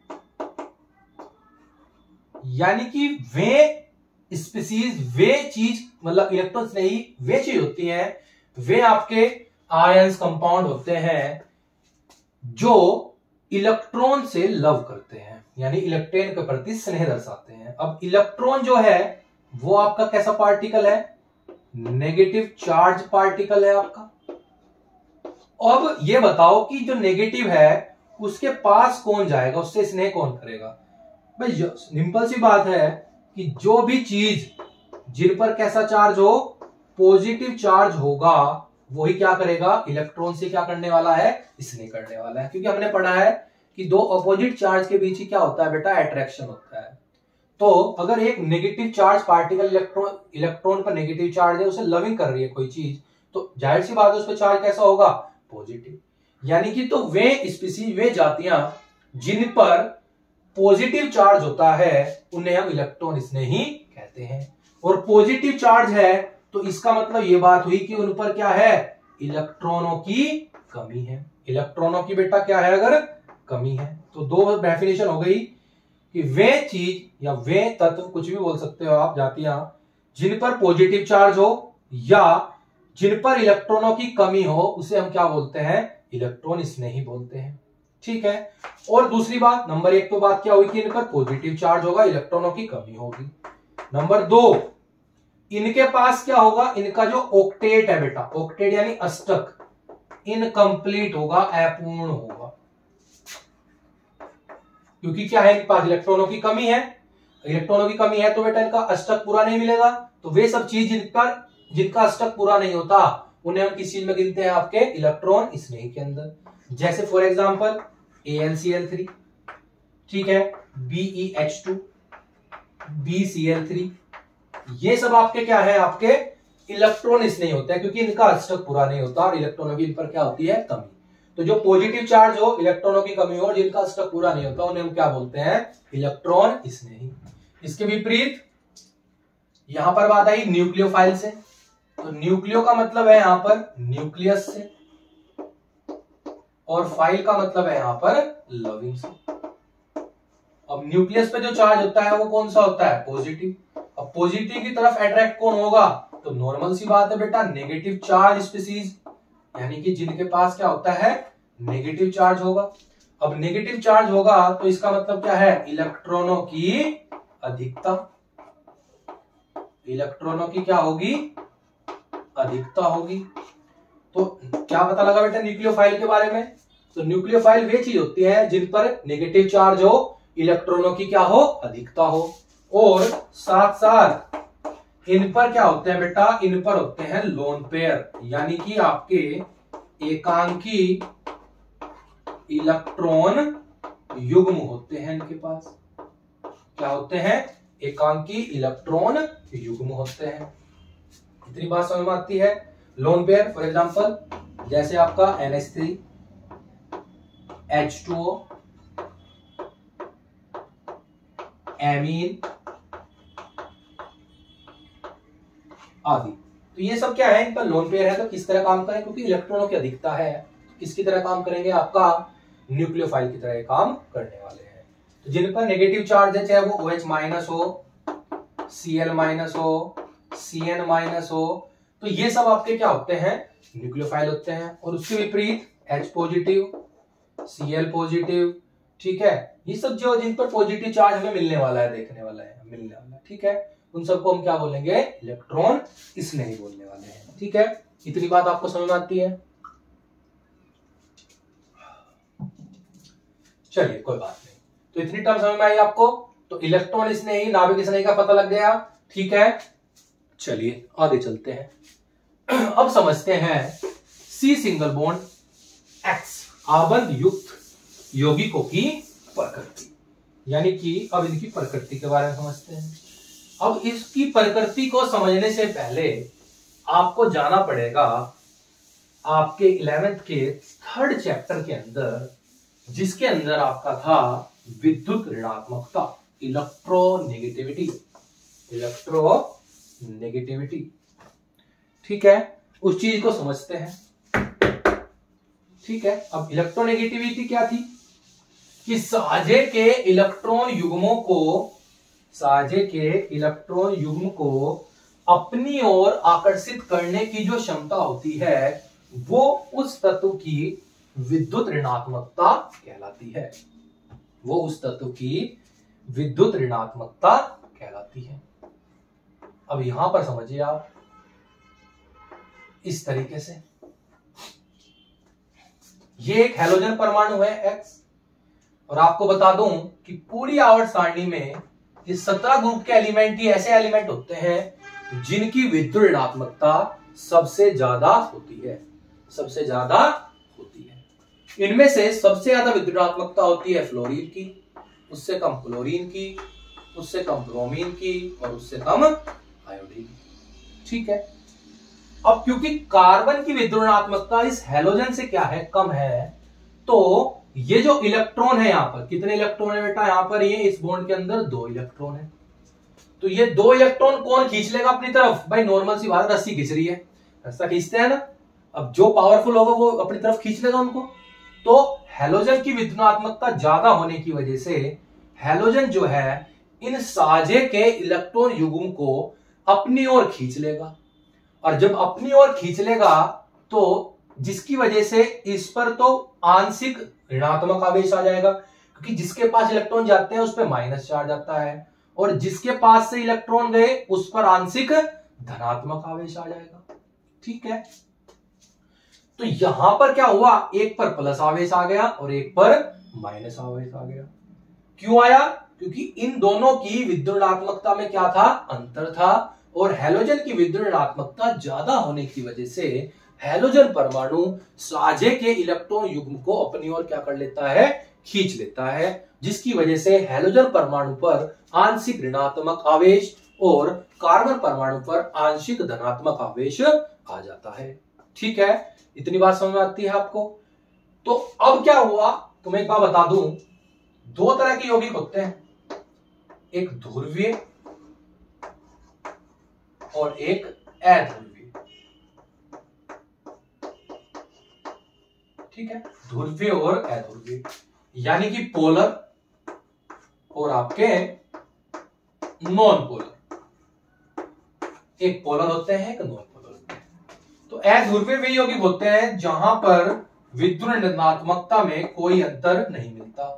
यानी कि वे स्पीसीज, वे चीज, मतलब इलेक्ट्रॉन स्नेही वे चीज होती हैं, वे आपके आयंस कंपाउंड होते हैं जो इलेक्ट्रॉन से लव करते हैं, यानी इलेक्ट्रॉन के प्रति स्नेह दर्शाते हैं। अब इलेक्ट्रॉन जो है वो आपका कैसा पार्टिकल है, नेगेटिव चार्ज पार्टिकल है आपका। अब ये बताओ कि जो नेगेटिव है उसके पास कौन जाएगा, उससे स्नेह कौन करेगा। भाई सिंपल सी बात है कि जो भी चीज जिन पर कैसा चार्ज हो, पॉजिटिव चार्ज होगा, वही क्या करेगा, इलेक्ट्रॉन से क्या करने वाला है, स्नेह करने वाला है। क्योंकि हमने पढ़ा है कि दो अपोजिट चार्ज के बीच ही क्या होता है बेटा, अट्रैक्शन होता है। तो अगर एक नेगेटिव चार्ज पार्टिकल इलेक्ट्रॉन पर नेगेटिव चार्ज है, उसे लविंग कर रही है कोई चीज, तो जाहिर सी बात है उस पर चार्ज कैसा होगा, पॉजिटिव। यानी कि तो वे स्पीसीज, वे जातियां जिन पर पॉजिटिव चार्ज होता है उन्हें हम इलेक्ट्रॉन स्नेही कहते हैं। और पॉजिटिव चार्ज है तो इसका मतलब ये बात हुई कि उन पर क्या है, इलेक्ट्रॉनों की कमी है। इलेक्ट्रॉनों की बेटा क्या है, अगर कमी है। तो दो डेफिनेशन हो गई कि वे चीज या वे तत्व, कुछ भी बोल सकते हो आप, जातियां जिन पर पॉजिटिव चार्ज हो या जिन पर इलेक्ट्रॉनों की कमी हो, उसे हम क्या बोलते हैं, इलेक्ट्रॉन स्नेही बोलते हैं। ठीक है, और दूसरी बात, नंबर 1 तो बात क्या हुई कि इन पर पॉजिटिव चार्ज होगा, इलेक्ट्रॉनों की कमी होगी। नंबर 2, इनके पास क्या होगा, इनका जो ऑक्टेट है बेटा, ऑक्टेट यानी अष्टक, इनकम्प्लीट होगा, अपूर्ण होगा। क्योंकि क्या है, इनके पास इलेक्ट्रॉनों की कमी है, इलेक्ट्रॉनों की कमी है तो बेटा इनका अष्टक पूरा नहीं मिलेगा। तो वे सब चीज जिनका अष्टक पूरा नहीं होता उन्हें हम किस चीज में गिनते हैं, आपके इलेक्ट्रॉन स्नेही के अंदर। जैसे फॉर एग्जांपल AlCl3, ठीक है, BeH2, BCl3, ये सब आपके क्या है, आपके इलेक्ट्रॉन स्नेही होते हैं, क्योंकि इनका अष्टक पूरा नहीं होता और इलेक्ट्रॉनों की इन पर क्या होती है, कमी। तो जो पॉजिटिव चार्ज हो, इलेक्ट्रॉनों की कमी हो और जिनका अष्टक पूरा नहीं होता उन्हें हम क्या बोलते हैं, इलेक्ट्रॉन स्नेही। इसके विपरीत यहां पर बात आई न्यूक्लियोफाइल से। तो न्यूक्लियो का मतलब है यहां पर न्यूक्लियस से, और फाइल का मतलब है यहां पर लविंग से। अब न्यूक्लियस पे जो चार्ज होता है वो कौन सा होता है? पॉजिटिव। अब पॉजिटिव की तरफ अट्रैक्ट कौन होगा? तो नॉर्मल सी बात है बेटा, नेगेटिव चार्ज स्पीसीज, यानी कि जिनके पास क्या होता है? नेगेटिव चार्ज होगा। अब नेगेटिव चार्ज होगा तो इसका मतलब क्या है? इलेक्ट्रॉनों की अधिकता। इलेक्ट्रॉनों की क्या होगी? अधिकता होगी। तो क्या पता लगा बेटा न्यूक्लियोफाइल के बारे में? तो न्यूक्लियोफाइल वे चीज होती है जिन पर नेगेटिव चार्ज हो, इलेक्ट्रॉनों की क्या हो? अधिकता हो, और साथ साथ इन पर क्या होते हैं बेटा? इन पर होते हैं लोन पेयर, यानी कि आपके एकांकी इलेक्ट्रॉन युग्म होते हैं। इनके पास क्या होते हैं? एकांकी इलेक्ट्रॉन युग्म होते हैं। इतनी बात समझ में आती है? लोन पेयर फॉर एग्जांपल जैसे आपका NH3, H2O, एमीन आदि। तो ये सब क्या है? इन पर लोन पेयर है। तो किस तरह काम करें? क्योंकि इलेक्ट्रॉनों की अधिकता है, किसकी तरह काम करेंगे? आपका न्यूक्लियोफाइल की तरह काम करने वाले हैं। तो जिन पर नेगेटिव चार्ज है, चाहे वो OH माइनस हो, Cl माइनस हो, Cn माइनस हो, तो ये सब आपके क्या होते हैं? न्यूक्लियोफाइल होते हैं। और उसके विपरीत H पॉजिटिव, Cl पॉजिटिव, ठीक है, ये सब जो जिन पर पॉजिटिव चार्ज हमें मिलने वाला है, देखने वाला है, मिलने वाला है, ठीक है, उन सबको हम क्या बोलेंगे? इलेक्ट्रॉन स्नेही बोलने वाले हैं। ठीक है, इतनी बात आपको समझ में आती है? चलिए कोई बात नहीं, तो इतनी टर्म समझ में आई आपको? तो इलेक्ट्रॉन स्नेही, नाभिक स्नेही का पता लग गया। ठीक है, चलिए आगे चलते हैं। अब समझते हैं C सिंगल बॉन्ड X आबंध युक्त यौगिकों की प्रकृति, यानी कि अब इनकी प्रकृति के बारे में समझते हैं। अब इसकी प्रकृति को समझने से पहले आपको जाना पड़ेगा आपके 11th के 3rd चैप्टर के अंदर, जिसके अंदर आपका था विद्युत ऋणात्मकता, इलेक्ट्रोनेगेटिविटी। इलेक्ट्रोनेगेटिविटी, ठीक है, उस चीज को समझते हैं। ठीक है, अब इलेक्ट्रोनेगेटिविटी क्या थी? कि साझे के इलेक्ट्रॉन युग्मों को, साझे के इलेक्ट्रॉन युग्म को अपनी ओर आकर्षित करने की जो क्षमता होती है, वो उस तत्व की विद्युत ऋणात्मकता कहलाती है। वो उस तत्व की विद्युत ऋणात्मकता कहलाती है। अब यहां पर समझिए आप इस तरीके से, ये एक हैलोजन परमाणु है X, और आपको बता दूं कि पूरी आवर्त सारणी में इस 17 ग्रुप के एलिमेंट ही ऐसे एलिमेंट होते हैं जिनकी विद्युत ऋणात्मकता सबसे ज्यादा होती है, सबसे ज्यादा होती है। इनमें से सबसे ज्यादा विद्युत ऋणात्मकता होती है फ्लोरीन की, उससे कम क्लोरीन की, उससे कम ब्रोमीन की, और उससे कम आयोडीन। ठीक है, अब क्योंकि कार्बन की विद्युत ऋणात्मकता इस हैलोजन से क्या है? कम है, तो ये जो इलेक्ट्रॉन है, यहां पर कितने इलेक्ट्रॉन है बेटा? यहां पर ये इस बॉन्ड के अंदर 2 इलेक्ट्रॉन है। तो ये 2 इलेक्ट्रॉन कौन खींच लेगा अपनी तरफ? भाई नॉर्मल सी बात, रस्सी खींच रही है, रस्सा खींचते हैं ना, अब जो पावरफुल होगा वो अपनी तरफ खींच लेगा उनको। तो हैलोजन की विद्युत ऋणात्मकता ज्यादा होने की वजह से हैलोजन जो है इन साझे के इलेक्ट्रॉन युग्म को अपनी ओर खींच लेगा, और जब अपनी ओर खींच लेगा तो जिसकी वजह से इस पर तो आंशिक ऋणात्मक आवेश आ जाएगा, क्योंकि जिसके पास इलेक्ट्रॉन जाते हैं उस पर माइनस चार्ज आता है, और जिसके पास से इलेक्ट्रॉन गए उस पर आंशिक धनात्मक आवेश आ जाएगा। ठीक है, तो यहां पर क्या हुआ? एक पर प्लस आवेश आ गया और एक पर माइनस आवेश आ गया। क्यों आया? क्योंकि इन दोनों की विद्युत ऋणात्मकता में क्या था? अंतर था, और हैलोजन की विद्युत ऋणात्मकता ज्यादा होने की वजह से हैलोजन परमाणु साझे के इलेक्ट्रॉन युग्म को अपनी ओर क्या कर लेता है? खींच लेता है, जिसकी वजह से हैलोजन परमाणु पर आंशिक ऋणात्मक आवेश और कार्बन परमाणु पर आंशिक धनात्मक आवेश आ जाता है। ठीक है, इतनी बात समझ में आती है आपको? तो अब क्या हुआ, तुम्हें एक बात बता दूं, 2 तरह के यौगिक होते हैं, एक ध्रुवीय और एक अध्रुवीय। ठीक है, ध्रुवीय और अध्रुवीय, यानी कि पोलर और आपके नॉन पोलर। एक पोलर होते हैं, एक नॉन पोलर होते हैं। तो अध्रुवीय वे यौगिक होते हैं जहां पर विद्युत ऋणात्मकता में कोई अंतर नहीं मिलता,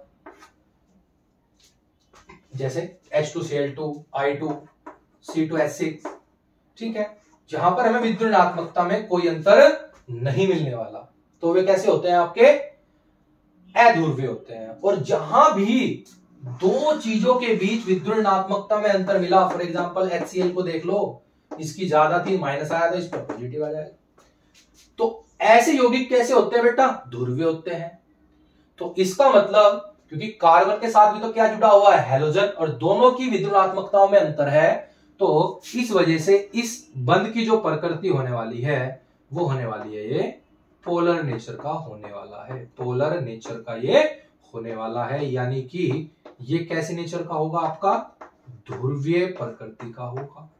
जैसे H2Cl2, I2, C2H6, ठीक है, जहां पर हमें विद्युत ऋणात्मकता में कोई अंतर नहीं मिलने वाला, तो वे कैसे होते हैं, आपके अध्रुवीय होते हैं। और जहां भी दो चीजों के बीच विद्युत ऋणात्मकता में अंतर मिला, फॉर एग्जांपल HCl को देख लो, इसकी ज्यादा थी, माइनस आया, तो इस पर पॉजिटिव आ जाएगा। तो ऐसे यौगिक कैसे होते हैं बेटा, ध्रुवीय होते हैं। तो इसका मतलब, क्योंकि कार्बन के साथ भी तो क्या जुड़ा हुआ है, हैलोजन, और दोनों की विद्युत ऋणात्मकताओं में अंतर है, तो इस वजह से इस बंध की जो प्रकृति होने वाली है वो होने वाली है, ये पोलर नेचर का होने वाला है, पोलर नेचर का ये होने वाला है, यानी कि ये कैसे नेचर का होगा, आपका ध्रुवीय प्रकृति का होगा।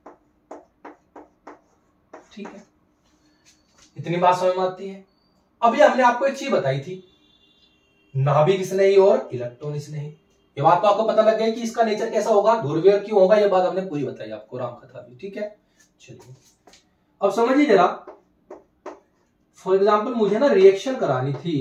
ठीक है, इतनी बात समझ में आती है। अभी हमने आपको एक चीज बताई थी, नाभिक स्नेही और इलेक्ट्रॉन स्नेही। ये बात तो आपको पता लग गया कि इसका नेचर कैसा होगा, ध्रुवीय क्यों होगा, ये बात हमने पूरी बताई आपको, रामकथा भी। ठीक है, चलिए अब समझिए जरा। फॉर एग्जाम्पल मुझे ना रिएक्शन करानी थी,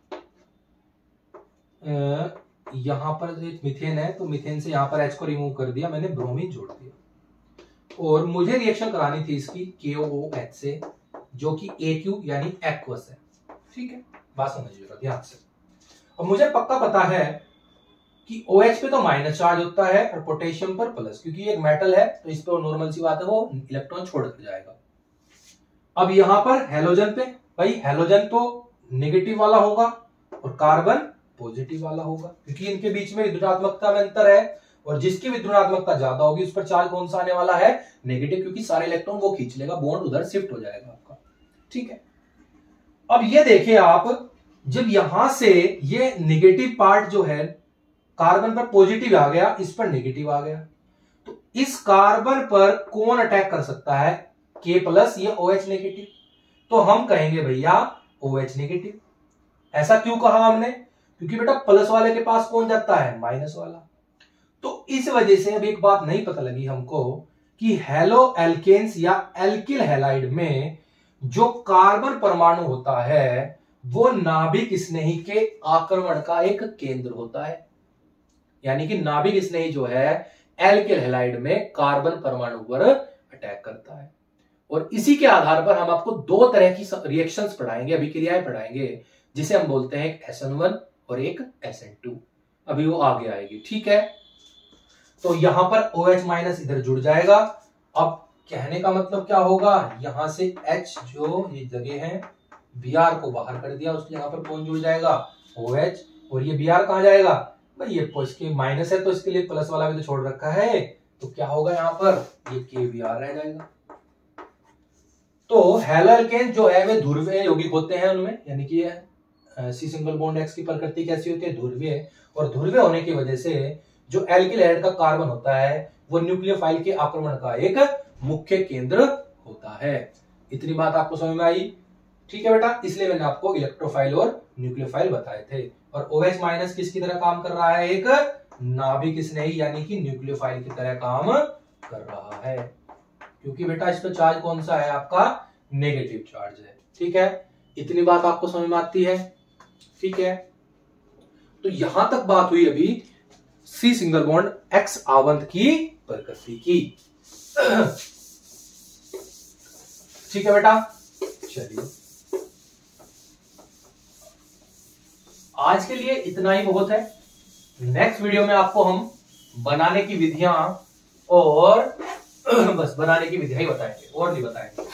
यहां पर एक मीथेन है, तो मीथेन से यहां पर H को रिमूव कर दिया, मैंने ब्रोमीन जोड़ दिया, और मुझे रिएक्शन करानी थी इसकी KOOH से, जो कि AQ यानी एक्वस है। ठीक है, बात समझिएगा ध्यान से। अब मुझे पक्का पता है कि OH पे तो माइनस चार्ज होता है और पोटेशियम पर प्लस, क्योंकि एक मेटल है तो इस पे नॉर्मल सी बात है, वो इलेक्ट्रॉन छोड़ कर जाएगा। अब यहां पर हैलोजन पे, भाई हैलोजन तो नेगेटिव वाला होगा और कार्बन पॉजिटिव वाला होगा, क्योंकि इनके बीच में विद्युतात्मकता में अंतर है, और जिसकी विद्युतात्मकता ज्यादा होगी उस पर चार्ज कौन सा आने वाला है, नेगेटिव, क्योंकि सारे इलेक्ट्रॉन वो खींच लेगा, बॉन्ड उधर शिफ्ट हो जाएगा आपका। ठीक है, अब ये देखिए आप, जब यहां से ये नेगेटिव पार्ट जो है कार्बन पर पॉजिटिव आ गया, इस पर नेगेटिव आ गया, तो इस कार्बन पर कौन अटैक कर सकता है, K प्लस, ये OH नेगेटिव, तो हम कहेंगे भैया OH नेगेटिव। ऐसा क्यों कहा हमने, क्योंकि बेटा प्लस वाले के पास कौन जाता है, माइनस वाला। तो इस वजह से अब एक बात नहीं पता लगी हमको कि हेलो एल्केन्स या एल्किल हैलाइड में जो कार्बन परमाणु होता है वो नाभिक स्नेही के आक्रमण का एक केंद्र होता है, यानी कि नाभिक स्नेही जो है एल्किल हैलाइड में कार्बन परमाणु पर अटैक करता है। और इसी के आधार पर हम आपको दो तरह की रिएक्शंस पढ़ाएंगे, अभिक्रियाएं पढ़ाएंगे, जिसे हम बोलते हैं एक SN1 और एक SN2। अभी वो आगे आएगी। ठीक है, तो यहां पर OH माइनस इधर जुड़ जाएगा। अब कहने का मतलब क्या होगा, यहां से H जो ये जगह है, Br को बाहर कर दिया, उसके यहां पर कौन जुड़ जाएगा, OH, और ये Br कहां जाएगा, भाई ये इसके माइनस है तो इसके लिए प्लस वाला भी तो छोड़ रखा है, तो क्या होगा यहाँ पर, ये KBr रह जाएगा। तो हैलोएल्केन जो है वे ध्रुवीय यौगिक होते हैं उनमें, यानी कि C सिंगल बॉन्ड X की प्रकृति कैसी होती है, ध्रुवीय, और ध्रुवीय होने की वजह से जो एल्किल हैलाइड का कार्बन होता है वो न्यूक्लियोफाइल के आक्रमण का एक मुख्य केंद्र होता है। इतनी बात आपको समझ में आई। ठीक है बेटा, इसलिए मैंने आपको इलेक्ट्रोफाइल और न्यूक्लियोफाइल बताए थे। और OH माइनस किसकी तरह काम कर रहा है, एक नाभिक स्नेही यानी कि न्यूक्लियोफाइल की तरह काम कर रहा है, क्योंकि बेटा इस पर चार्ज कौन सा है, आपका नेगेटिव चार्ज है। ठीक है, इतनी बात आपको समझ में आती है। ठीक है, तो यहां तक बात हुई अभी C सिंगल बॉन्ड X आवंत की प्रकृति की। ठीक है बेटा, चलिए आज के लिए इतना ही बहुत है। नेक्स्ट वीडियो में आपको हम बनाने की विधियां और बस बनाने की विधियां ही बताएंगे, और नहीं बताएंगे।